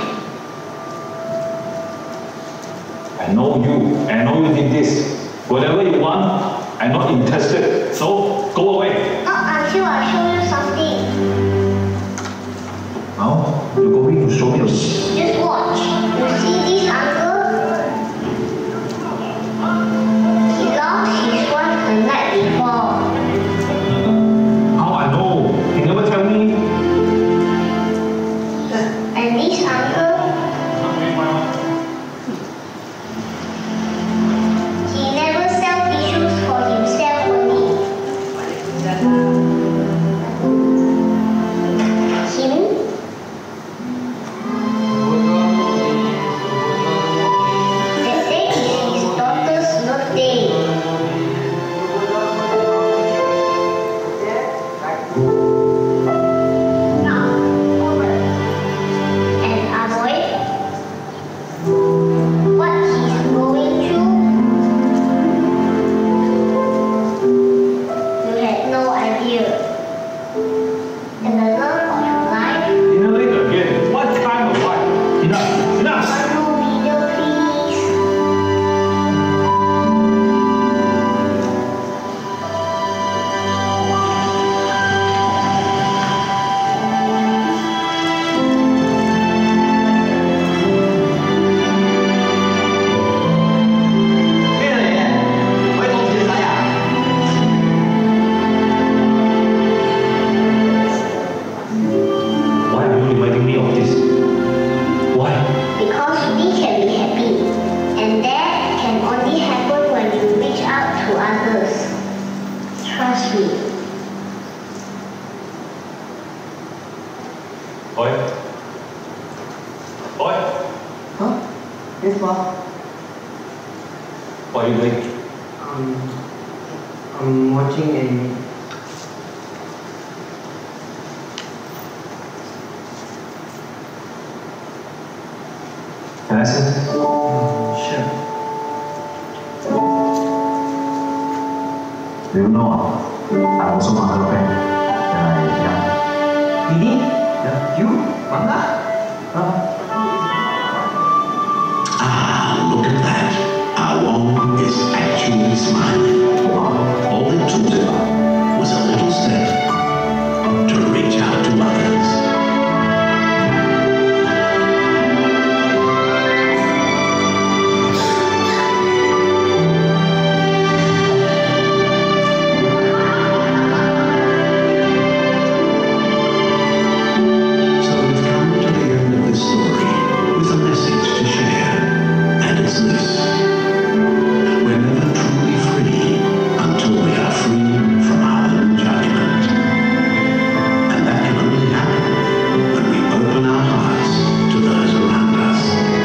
I know you. I know you did this. Whatever you want, I'm not interested. So, go away. Oh, until I show you something. Romeos. Just watch. You see this uncle? He lost his wife the night before. How I know? He never tell me. And this uncle, he never sell tissues for himself only. Him, they say it's his daughter's birthday. And avoid what he's going through. You had no idea. In the love of your life, Innovate again. What kind of life? Enough. Enough. no video, please. Why are you reminding me of this? Why? Because we can be happy, and that can only happen when you reach out to others. Trust me. Oi. Oi. Huh? Yes, Ma. What are you doing? Um, I'm watching anime. Can I sit? Sure. Do you know, I also manga fan when I was young. Really? Yeah. You? Manga? Huh? Ah, look at that. Awong is actually smiling. All it took was a little step to reach out to others. So we've come to the end of this story with a message to share, and it's this. We're never truly free until we are free from our own judgment. And that can only happen when we open our hearts to those around us.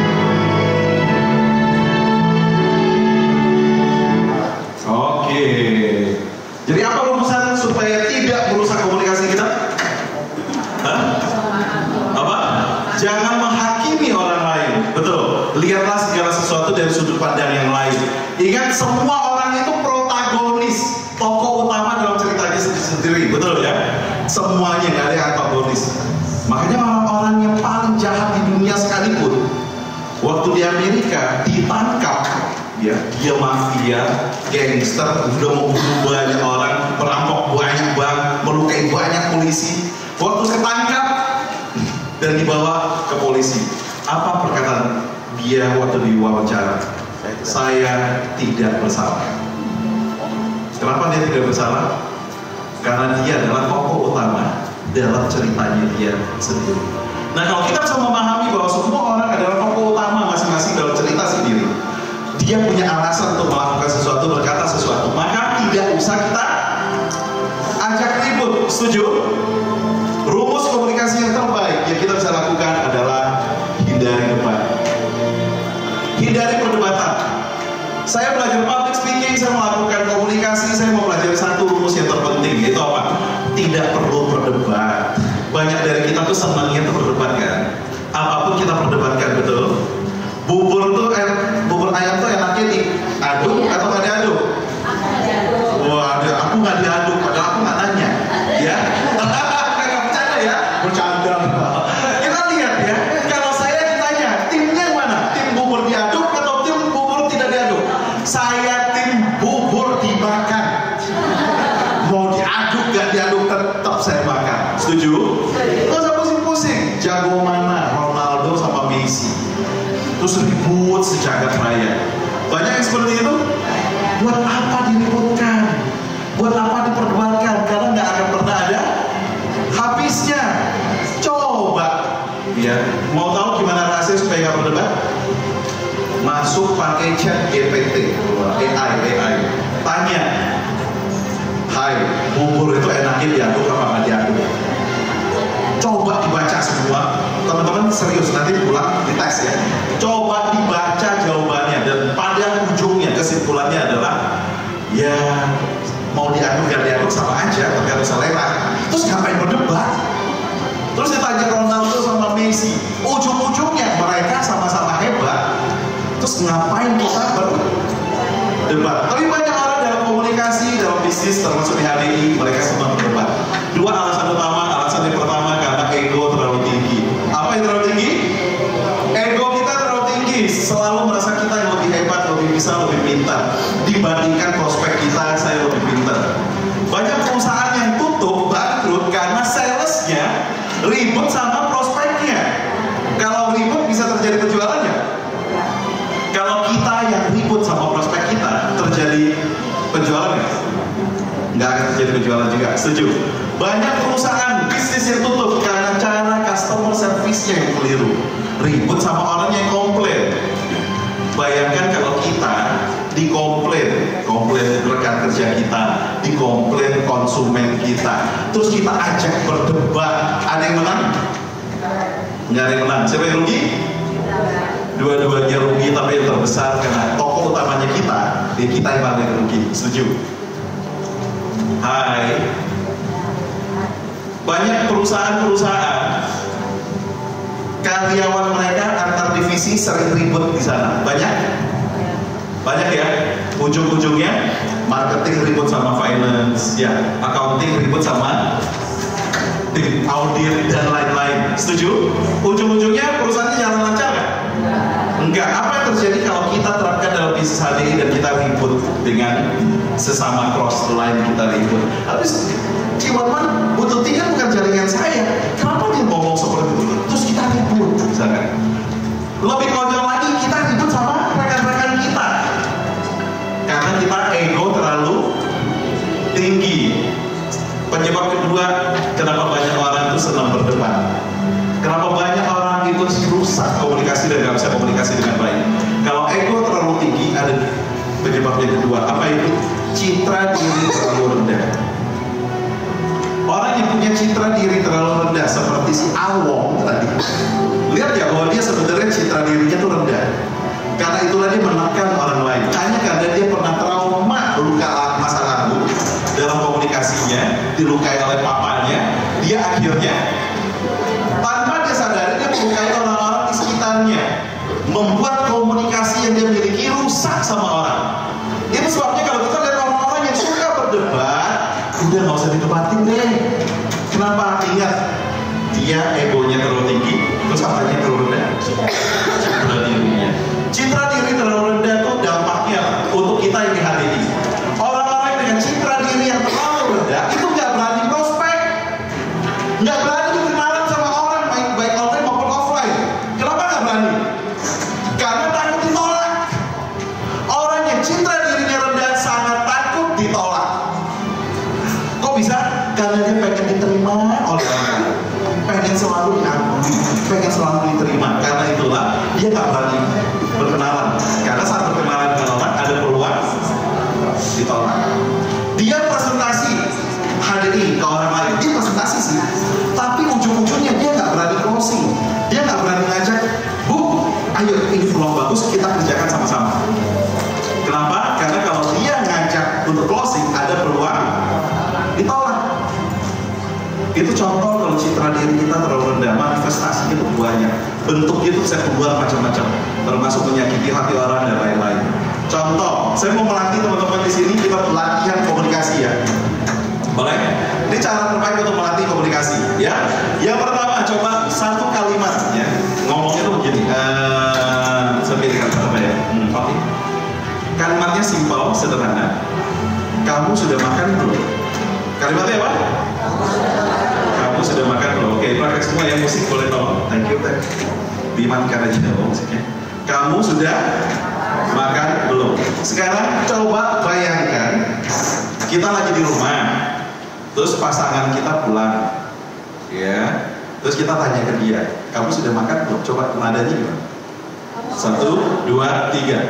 Oke. Jadi apa rumusan supaya tidak merusak komunikasi kita? Hah? Apa? Jangan menghakimi orang lain. Betul. Lihatlah segala sesuatu dari sudut pandang yang lain. Ingat, semua orang itu protagonis, tokoh utama dalam ceritanya sendiri. Betul ya? Semuanya, nggak ada yang antagonis. Makanya orang-orang yang paling jahat di dunia sekalipun, waktu di Amerika ditangkap, ya, dia mafia, gangster, udah membunuh banyak orang, merampok banyak bank, melukai banyak polisi. Waktu ketangkap dan dibawa ke polisi, apa perkataan dia waktu diwawancara? Saya tidak bersalah. Kenapa dia tidak bersalah? Karena dia adalah tokoh utama dalam ceritanya dia sendiri. Nah, kalau kita bisa memahami bahwa semua orang adalah tokoh utama masing-masing dalam cerita sendiri, dia punya alasan untuk melakukan sesuatu, berkata sesuatu, maka tidak usah kita ajak ribut. Setuju? Rumus komunikasi yang terbaik yang kita bisa lakukan adalah hindari debat, hindari perdebatan. Saya belajar public speaking, saya melakukan komunikasi, saya mau belajar satu rumus yang terpenting, yaitu apa? Tidak perlu berdebat. Banyak dari kita tuh senangnya tuh berdebat kan? Apapun kita perdebatkan, betul? Bubur tuh, eh, bubur ayam tuh enaknya diaduk atau nggak diaduk? Wah, ada, aku nggak diaduk, padahal aku nggak nanya, ya? Nggak bercanda ya? Bercanda. Kita lihat ya, kalau saya ditanya, timnya yang mana? Tim bubur diaduk atau tim bubur tidak diaduk? Saya tim bubur dimakan. Mau diaduk nggak diaduk tetap saya makan. Setuju? Nggak usah pusing-pusing. Jago mana? Ronaldo terus ribut sejagat raya. Banyak yang seperti itu. Buat apa diributkan? Buat apa diperdebatkan? Karena nggak akan pernah ada habisnya. Coba, ya, mau tahu gimana rahasia supaya nggak berdebat? Masuk pakai chat G P T, A I, A I. Tanya, hai, bubur itu enaknya diaduk apa nggak diaduk? Coba dibaca semua, teman-teman serius nanti pulang dites ya. Coba dibaca jawabannya dan pada ujungnya kesimpulannya adalah ya mau diaduk nggak diaduk sama aja, tergantung selera. Terus ngapain berdebat? Terus ditanya Ronaldo sama Messi, ujung-ujungnya mereka sama-sama hebat. Terus ngapain kita berdebat? Tapi banyak orang dalam komunikasi, dalam bisnis, termasuk di H D I, mereka semua berdebat. Dua alasan utama. Alasan yang pertama karena ego terlalu tinggi. Apa yang terlalu tinggi? Ego kita terlalu tinggi. Selalu merasa kita yang lebih hebat, lebih bisa, lebih pintar dibandingkan prospek kita. Saya lebih pintar. Banyak perusahaan yang tutup, bangkrut karena salesnya ribut sama prospeknya. Kalau ribut bisa terjadi penjualannya. Kalau kita yang ribut sama prospek kita, terjadi penjualan nggak? Nggak akan terjadi penjualan juga. Setuju? Banyak perusahaan bisnis yang tutup karena cara customer service-nya yang keliru. Ribut sama orang yang komplain. Bayangkan kalau kita dikomplain, komplain rekan kerja kita, dikomplain konsumen kita, terus kita ajak berdebat, ada yang menang? Nggak ada yang menang. Siapa yang rugi? Dua-duanya rugi, tapi yang terbesar karena tokoh utamanya kita, ya kita yang paling rugi. Setuju? Hai, banyak perusahaan-perusahaan karyawan mereka antar divisi sering ribut di sana. Banyak, banyak ya. Ujung-ujungnya marketing ribut sama finance, ya, accounting ribut sama tim audit dan lain-lain. Setuju? Ujung-ujungnya perusahaannya jalan lancar nggak? Enggak. Apa yang terjadi kalau kita terapkan dalam bisnis H D I dan kita ribut dengan sesama cross line, kita ribut? Habis Ciwanman, Bu Tuti kan bukan jaringan saya. Kenapa dia ngomong seperti itu? Terus kita ribut, misalkan. Lebih konyol lagi, kita ribut sama rekan-rekan kita karena kita ego terlalu tinggi. Penyebab kedua, kenapa banyak orang itu senang berdebat? Kenapa banyak orang itu rusak komunikasi dan nggak bisa komunikasi dengan baik? Kalau ego terlalu tinggi, ada penyebab yang kedua. Apa itu? Citra diri terlalu rendah. Orang yang punya citra diri terlalu rendah, seperti si Awong tadi, lihat ya bahwa dia sebenarnya citra dirinya tuh rendah. Karena itulah dia menekan orang lain. Hanya karena dia pernah trauma, luka masa lalu dalam komunikasinya, dilukai oleh papanya, dia akhirnya tanpa dia sadari dia melukai orang-orang di sekitarnya, membuat komunikasi yang dia miliki rusak sama orang. Itu sebabnya kalau kita lihat orang-orang yang suka berdebat, udah nggak usah didebatin deh. Kenapa? Ingat, dia egonya terlalu tinggi, terus apanya terlalu rendah? Citra dirinya. Citra diri terlalu rendah tuh dampaknya untuk kita yang di H D I. Orang-orang dengan citra diri yang terlalu rendah itu nggak berani prospek, nggak berani kenalan sama orang baik baik online maupun offline. Kenapa nggak berani? Karena takut ditolak. Orang yang citra dirinya rendah sangat takut ditolak. Kok bisa? Karena dia pengen diterima oleh orang, pengen selalu diakui, pengen selalu diterima. Karena itulah dia nggak berani berkenalan. Karena saat berkenalan dengan orang ada peluang ditolak. Dia presentasi H D I ke orang lain, dia presentasi sih, tapi ujung-ujungnya dia nggak berani closing, dia nggak berani ngajak, Bu, ayo ini peluang bagus kita kerjakan sama-sama. Kenapa? Karena kalau dia ngajak untuk closing ada peluang ditolak. Itu contoh kalau citra diri kita terlalu rendah, manifestasinya itu banyak. Bentuknya itu bisa keluar macam-macam, termasuk menyakiti hati orang dan lain-lain. Contoh, saya mau melatih teman-teman di sini, kita latihan komunikasi ya. Boleh? Ini cara terbaik untuk melatih komunikasi ya. Yang pertama, coba satu kalimat ya. Ngomongnya tuh begini. Uh, saya pilihkan apa ya? Hmm, Oke. Okay. Kalimatnya simpel, sederhana. Kamu sudah makan belum? Kalimatnya apa? Kamu sudah makan belum? Oke, praktek semua ya, musik boleh tolong. Thank you, thank you. Dimakan aja musiknya. Kamu sudah makan belum? Sekarang coba bayangkan kita lagi di rumah, terus pasangan kita pulang, ya. Terus kita tanya ke dia, kamu sudah makan belum? Coba nadanya gimana? Satu, dua, tiga.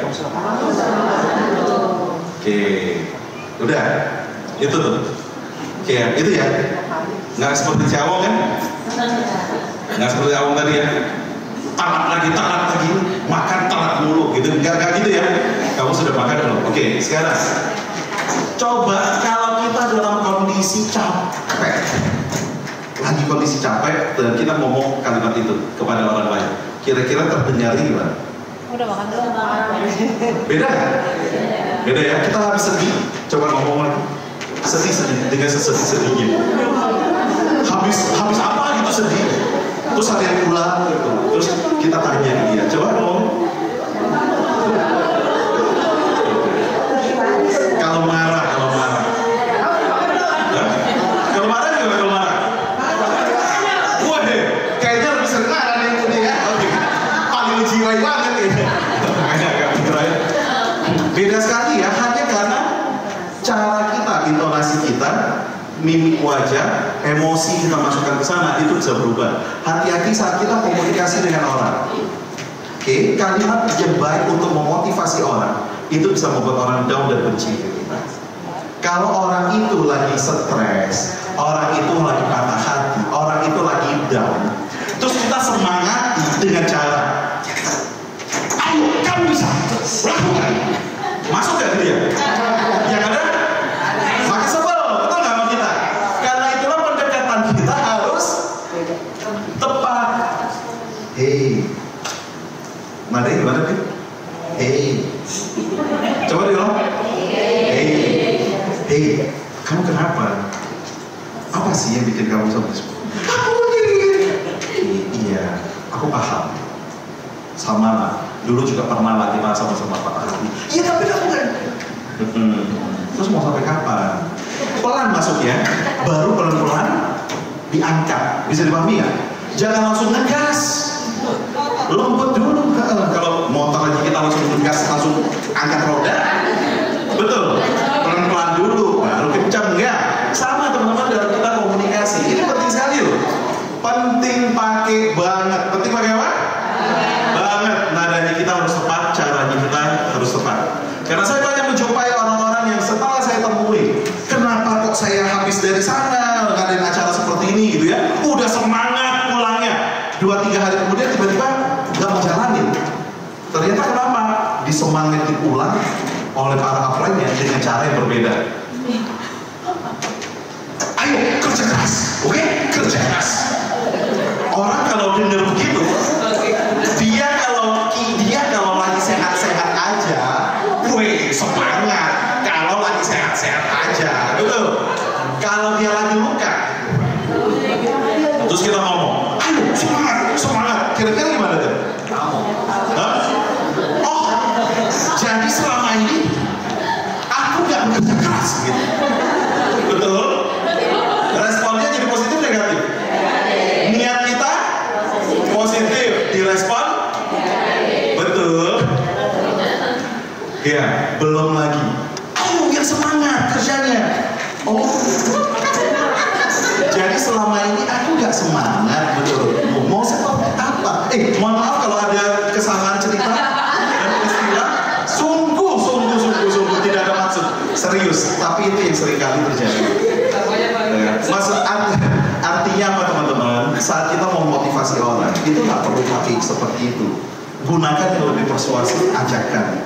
Oke, udah, itu tuh. Oke, itu ya. Nggak seperti Cawong kan? Nggak seperti Cawong tadi ya. Tamat lagi, tamat lagi, makan tamat mulu gitu. Nggak, nggak gitu ya. Kamu sudah makan belum? Oke, sekarang coba kalau kita dalam kondisi capek, lagi kondisi capek dan kita ngomong kalimat itu kepada orang lain, kira-kira terdengarnya gimana? Udah makan belum? Beda kan? Beda ya. Kita habis sedih, coba ngomong lagi. Sedih-sedih dengan sesedih-sedihnya. Habis habis apa gitu sedih. Terus ada yang pulang gitu. Terus kita tanya ke dia, coba ngomong. Kalau marah, kalau marah. Hah? Kalau marah juga kalau marah. Wah deh, kayaknya lebih sering marah nih ini ya. Oke, paling jiwai banget ini. Beda sekali ya, hanya karena cara kita, intonasi kita, mimik wajah, emosi kita masukkan ke sana itu bisa berubah. Hati-hati saat kita komunikasi dengan orang. Oke, kalimat yang baik untuk memotivasi orang itu bisa membuat orang down dan benci ke kita. Kalau orang itu lagi stres, orang itu lagi patah hati, orang itu lagi down, terus kita semangati dengan cara, ayo kamu bisa lakukan, masuk gak dia? Yang ada makin sebel, betul gak sama kita? Karena itulah pendekatan kita harus tepat. Hei, mana gimana nih? Hei, coba diulang. Hei, hei, kamu kenapa? Apa sih yang bikin kamu seperti itu? Aku begini. Iya, aku paham. Sama lah. Dulu juga pernah lah kita sama-sama patah hati. Iya tapi kamu kan. Hmm. Terus mau sampai kapan? Pelan masuknya, baru pelan-pelan diangkat. Bisa dipahami ya? Jangan langsung ngegas. Lembut dulu. Kalau motor aja kita langsung ngegas, langsung angkat roda. Betul. Pelan-pelan dulu, baru kencang enggak? Sama teman-teman dalam kita komunikasi. Ini penting sekali loh. Penting pakai banget. Penting pakai apa? Banget. Nadanya kita harus tepat, caranya kita harus tepat. Karena saya banyak menjumpai orang-orang yang setelah saya temui, kenapa kok saya habis dari sana ngadain acara seperti ini gitu ya? Udah semangat pulangnya. Dua tiga hari kemudian tiba-tiba nggak menjalanin. Ternyata kenapa? Disemangatin ulang oleh para upline-nya dengan cara yang berbeda. Ayo kerja keras, oke? Okay? Kerja keras. Orang kalau dengar begitu, dia kalau dia kalau lagi sehat-sehat aja, wih semangat. Kalau lagi sehat-sehat aja, betul. Kalau dia lagi luka, terus kita ngomong, ayo semangat, semangat. Kira-kira gimana tuh? Hah? Oh, jadi selama ini aku nggak bekerja keras, gitu. Betul? Responnya jadi positif negatif? Niat kita positif, direspon? Betul? Ya, belum lagi. Oh, yang semangat kerjanya. Oh, jadi selama ini aku nggak semangat, betul? Mau seperti apa? Eh, mohon maaf kalau ada kesalahan cerita dan istilah. Sungguh, sungguh, sungguh, sungguh tidak ada maksud serius. Tapi itu yang sering kali terjadi. Maksud artinya apa teman-teman? Saat kita mau motivasi orang, itu nggak perlu pakai seperti itu. Gunakan yang lebih persuasif, ajakan.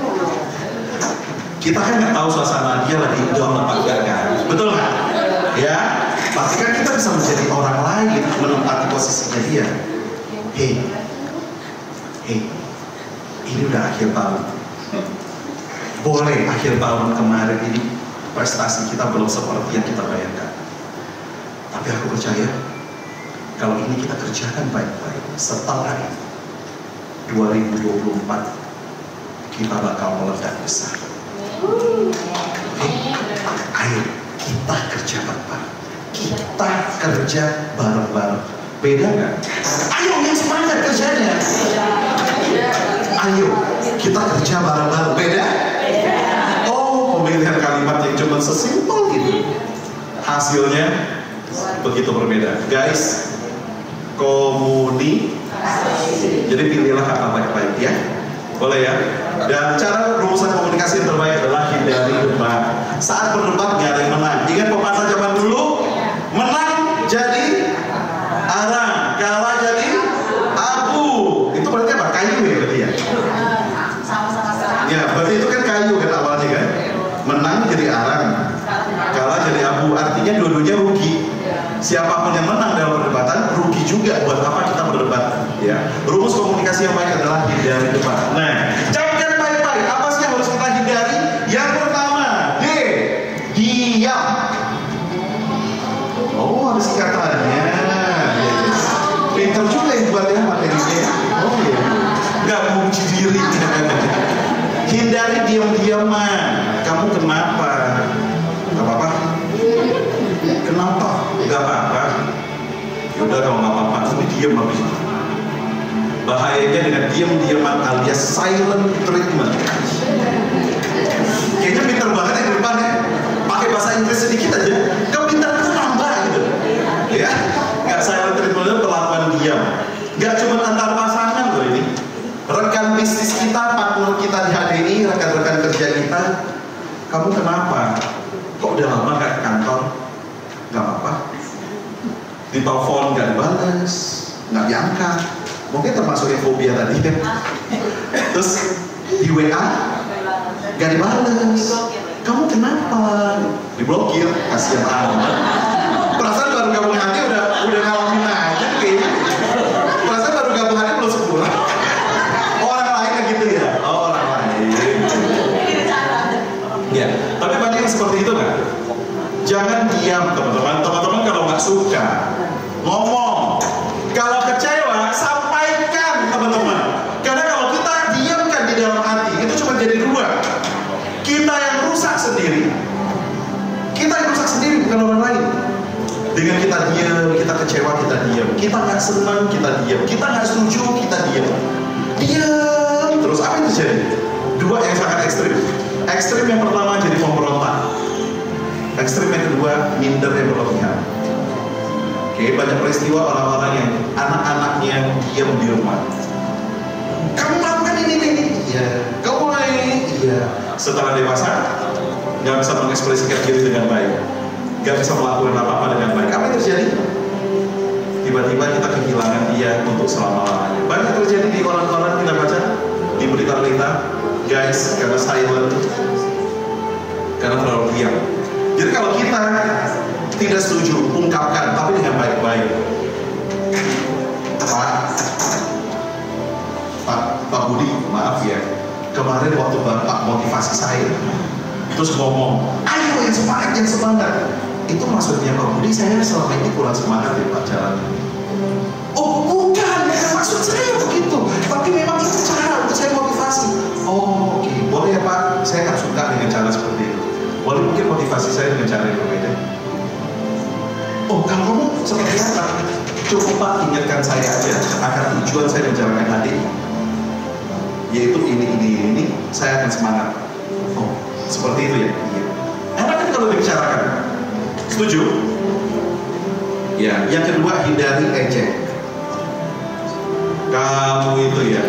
Kita kan nggak tahu suasana dia lagi down apa enggak kan? Betul nggak? Ya, pasti kan kita bisa menjadi orang lain menempati posisinya dia. Hei, hei, ini udah akhir tahun. Boleh akhir tahun kemarin ini prestasi kita belum seperti yang kita bayangkan. Tapi aku percaya kalau ini kita kerjakan baik-baik, setelah dua ribu dua puluh empat kita bakal meledak besar. Hey, ayo kita kerja bareng-bareng, kita kerja bareng-bareng. Beda nggak? Ayo yang semangat kerjanya. Ayo Ayo, kita kerja bareng-bareng. Beda? Oh, pemilihan kalimat yang cuma sesimpel gitu. Hasilnya begitu berbeda. Guys, komunikasi. Jadi pilihlah kata baik-baik ya. Boleh ya? Dan cara rumusan komunikasi yang terbaik adalah hindari debat. Saat berdebat nggak ada yang menang. Ingat pepatah zaman dulu, menang jadi arang, kalah jadi abu. Itu berarti apa? Kayu ya berarti ya? Ya, berarti itu kan kayu kan awalnya kan? Menang jadi arang, kalah jadi abu. Artinya dua-duanya rugi. Siapapun yang menang dalam perdebatan rugi juga. Buat apa kita berdebat? Ya. Rumus komunikasi yang baik adalah hindari debat. Nah, camkan baik-baik. Apa sih yang harus kita hindari? Yang pertama, D, diam. Oh, ada singkatannya. Pintar juga ya buat ya materinya. Oh iya. Nggak menguji diri. Hindari diam-diaman. Kamu kenapa? Gak apa-apa. Kenapa? Gak apa-apa. Yaudah kalau gak apa-apa, tapi diam habis itu. Bahayanya dengan diam-diaman alias silent treatment. Kayaknya pintar banget ya di depan ya. Pakai bahasa Inggris sedikit aja, kepintaran itu tambah gitu. Ya, nggak silent treatment itu perlakuan diam. Nggak cuma antar pasangan loh ini. Rekan bisnis kita, partner kita di H D I, rekan-rekan kerja kita. Kamu kenapa? Kok udah lama nggak ke kantor? Nggak apa-apa. Di telepon nggak dibalas, nggak diangkat. Mungkin termasuk yang fobia tadi kan. Terus di W A nggak dibalas. Kamu kenapa? Diblokir, kasihan amat. Perasaan baru gabung hati udah udah ngalamin aja kayaknya. Perasaan baru gabung hati belum sebulan. Oh, orang lain kan gitu ya? Oh, orang lain. Ya, tapi banyak yang seperti itu kan? Jangan diam teman-teman. Teman-teman kalau nggak suka ngomong. Kalau kecewa sampaikan teman-teman. Karena kalau kita diamkan di dalam hati itu cuma jadi dua. Kita yang rusak sendiri. Kita yang rusak sendiri bukan orang lain. Dengan kita diam, kita kecewa, kita diam. Kita nggak senang, kita diam. Kita nggak setuju, kita diam. Diam. Terus apa yang terjadi? Dua yang sangat ekstrim. Ekstrim yang pertama jadi pemberontak. Ekstrim yang kedua minder yang berlebihan. Oke, banyak peristiwa orang-orang yang anak-anaknya diam di rumah. Kamu melakukan ini, ini, iya. Kamu mulai, iya. Setelah dewasa, nggak bisa mengekspresikan diri dengan baik, nggak bisa melakukan apa-apa dengan baik. Apa yang terjadi? Tiba-tiba kita kehilangan dia untuk selama-lamanya. Banyak terjadi di orang-orang kita baca di berita-berita, guys, karena silent, karena terlalu diam. Jadi kalau kita tidak setuju, ungkapkan, tapi dengan baik-baik. Pak, Pak, Pak Budi, maaf ya. Kemarin waktu Bapak motivasi saya, terus ngomong, ayo yang semangat, yang semangat. Itu maksudnya Pak Budi, saya selama ini kurang semangat ya Pak jalan. Oh bukan, ya, maksud saya begitu. Tapi memang itu cara untuk saya motivasi. Oh oke, okay. Boleh ya Pak, saya kan suka dengan cara seperti itu. Boleh mungkin motivasi saya dengan cara yang berbeda. Oh kalau kamu seperti apa? Cukup Pak, ingatkan saya aja akan tujuan saya menjalankan hati. Yaitu ini, ini, ini, saya akan semangat. Oh, seperti itu ya? Iya. Enak kan kalau dibicarakan? Setuju? Ya, yang kedua hindari ejek. Kamu itu ya,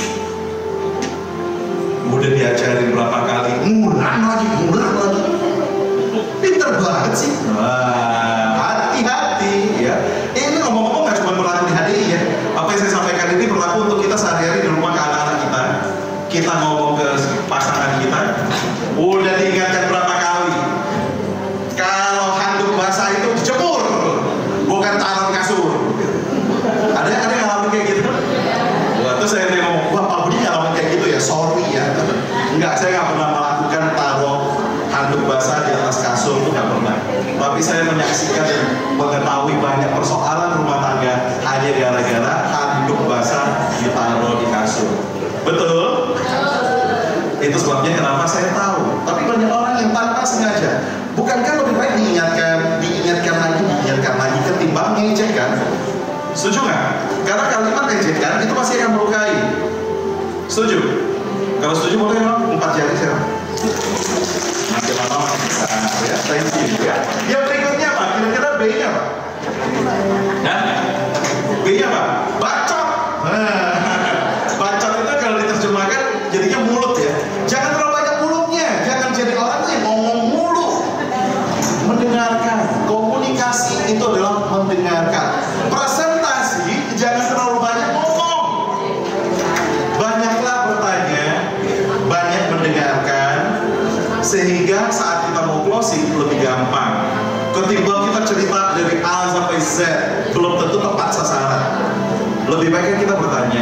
udah diajarin berapa kali, ngulang lagi, ngulang lagi. Pinter banget sih. Wah, hati-hati ya. Ini ngomong-ngomong nggak cuma berlaku di H D I ya. Apa yang saya sampaikan ini berlaku untuk kita sehari-hari di rumah ke anak-anak kita. Kita ngomong ke pasangan kita, udah diingatkan berapa kali. Kalau handuk basah itu dijemur, bukan taruh kasur. Ada ada yang ngalamin kayak gitu? Wah, terus saya ngomong, wah Pak Budi ngalamin kayak gitu ya, sorry ya. Enggak, saya nggak pernah melakukan taruh handuk basah di atas kasur, itu nggak pernah. Tapi saya menyaksikan dan mengetahui banyak persoalan rumah tangga hanya gara-gara handuk basah ditaruh di kasur. Betul? Itu sebabnya kenapa saya tahu. Tapi banyak orang yang tanpa sengaja. Bukankah lebih baik diingatkan, diingatkan lagi, diingatkan lagi ketimbang ngejek kan? Setuju nggak? Karena kalimat ejekan itu pasti akan melukai. Setuju? Kalau setuju boleh dong empat jari saya. Nanti lama nah, ya, thank you ya. Yang berikutnya apa? Kira-kira B-nya apa? Hah? B-nya apa? Bacot. Bacot itu kalau diterjemahkan jadinya mulut ya. Jangan terlalu banyak mulutnya. Jangan jadi orang yang ngomong mulu. Mendengarkan. Komunikasi itu adalah mendengarkan. Presentasi jangan terlalu banyak ngomong. Banyaklah bertanya, banyak mendengarkan, sehingga saat kita mau closing lebih gampang. Ketimbang kita cerita dari A sampai Z, belum tentu tepat sasaran. Lebih baik kita bertanya,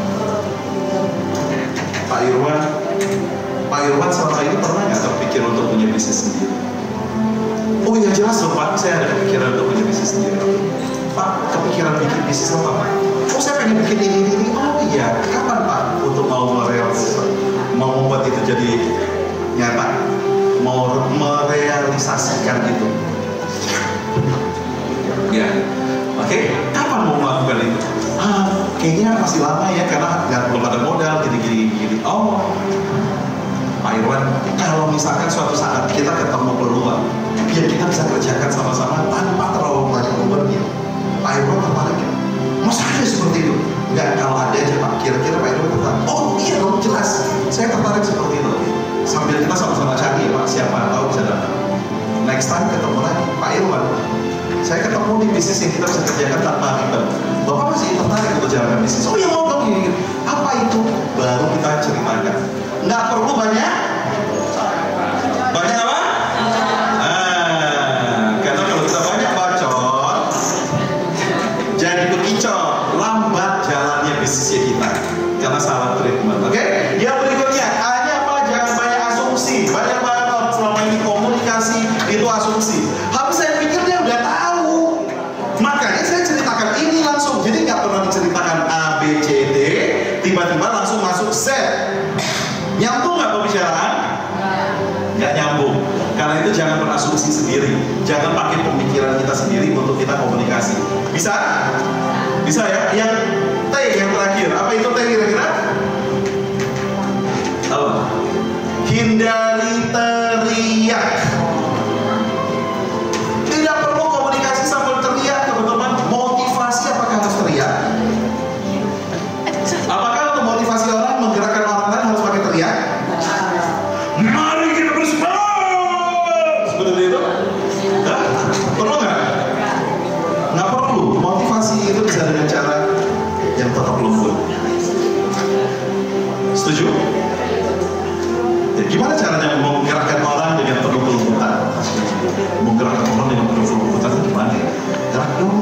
Pak Irwan, Pak Irwan selama ini pernah nggak terpikir untuk punya bisnis sendiri? Oh iya jelas loh Pak, saya ada kepikiran untuk punya bisnis sendiri. Pak, kepikiran bikin bisnis apa Pak? Oh saya pengen bikin ini, ini, ini. Oh iya, kapan Pak untuk mau merealisasikan, mau membuat itu jadi nyata, mau merealisasikan itu? Ya, oke, okay. Kapan mau melakukan itu? Ah, kayaknya masih lama ya karena nggak belum ada modal, gini-gini, gini. Oh, Pak Irwan, kalau misalkan suatu saat kita ketemu peluang, biar kita bisa kerjakan sama-sama tanpa terlalu banyak bebannya. Pak Irwan tertarik ya? Masa ada seperti itu? Enggak, kalau ada aja Pak, kira-kira Pak Irwan tertarik. Oh iya dong, jelas. Saya tertarik seperti itu. Sambil kita sama-sama cari ya Pak, siapa tahu bisa dapat. Next time ketemu lagi, Pak Irwan. Saya ketemu di bisnis yang kita bisa kerjakan tanpa ribet. Bapak masih tertarik untuk jalankan bisnis? Oh iya mau dong, gini. Apa itu? Baru kita ceritakan. Nggak perlu banyak. Banyak apa? Ah, karena kalau kita banyak bacot, jadi bekicot, lambat jalannya bisnisnya kita. Karena salah treatment. Oke? Okay? Yang berikutnya, hanya apa? Jangan banyak asumsi. Banyak banget selama ini komunikasi itu asumsi. Habis saya pikir dia udah tahu. Makanya saya ceritakan ini langsung. Jadi nggak pernah diceritakan A, B, C, D, tiba-tiba langsung masuk Z. Nyambung nggak pembicaraan? Nggak nyambung. Karena itu jangan berasumsi sendiri. Jangan pakai pemikiran kita sendiri untuk kita komunikasi. Bisa? Bisa ya? Yang T yang terakhir. Apa itu T kira-kira? Apa? Hindari teriak. Tidak perlu komunikasi sambil teriak, teman-teman. Motivasi apakah harus teriak? Apakah untuk motivasi orang, menggerakkan orang lain harus pakai teriak? Mari kita bersemangat! Seperti itu? Hah? Perlu nggak? Nggak perlu. Motivasi itu bisa dengan cara yang tetap lembut. Setuju? Ya, gimana caranya menggerakkan orang dengan penuh kelembutan? Menggerakkan orang dengan penuh kelembutan itu gimana ya? Gerak dong.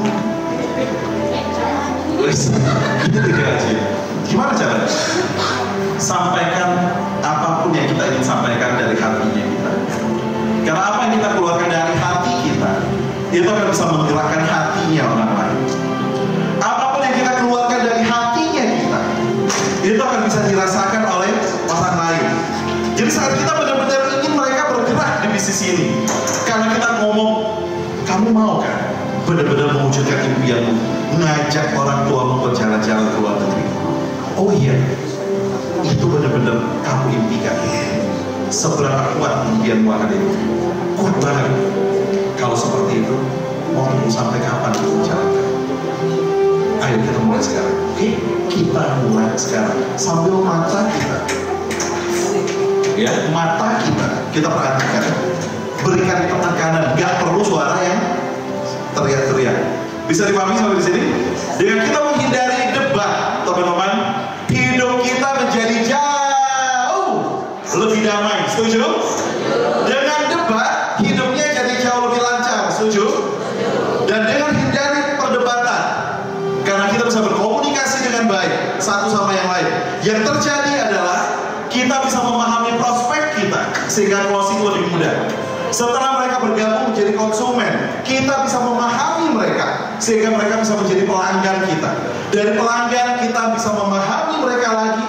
Itu tiga aja. Gimana caranya? Sampaikan apapun yang kita ingin sampaikan dari hatinya kita. Karena apa yang kita keluarkan dari hati kita, itu akan bisa menggerakkan hatinya orang lain. Apapun yang kita keluarkan dari hatinya kita, itu akan bisa dirasakan oleh orang lain. Jadi saat kita benar-benar ingin mereka bergerak di bisnis ini, karena kita ngomong, kamu mau kan benar-benar mewujudkan impianmu, ngajak orang tuamu berjalan-jalan ke luar negeri? Oh iya, itu benar-benar kamu impikan. Seberapa kuat impianmu akan itu? Kuat banget. Kalau seperti itu, mau tunggu sampai kapan itu menjalankan? Ayo kita mulai sekarang. Oke, kita mulai sekarang. Sambil mata kita, ya mata kita, kita perhatikan. Berikan penekanan. Gak perlu suara yang teriak-teriak. Bisa dipahami sampai di sini? Dengan kita menghindari debat, teman-teman, hidup kita menjadi jauh lebih damai. Setuju? Dengan debat, hidupnya jadi jauh lebih lancar. Setuju? Dan dengan hindari perdebatan, karena kita bisa berkomunikasi dengan baik satu sama yang lain. Yang terjadi adalah kita bisa memahami prospek kita sehingga closing lebih mudah. Setelah mereka bergabung menjadi konsumen, kita bisa memahami mereka sehingga mereka bisa menjadi pelanggan kita. Dari pelanggan kita bisa memahami mereka lagi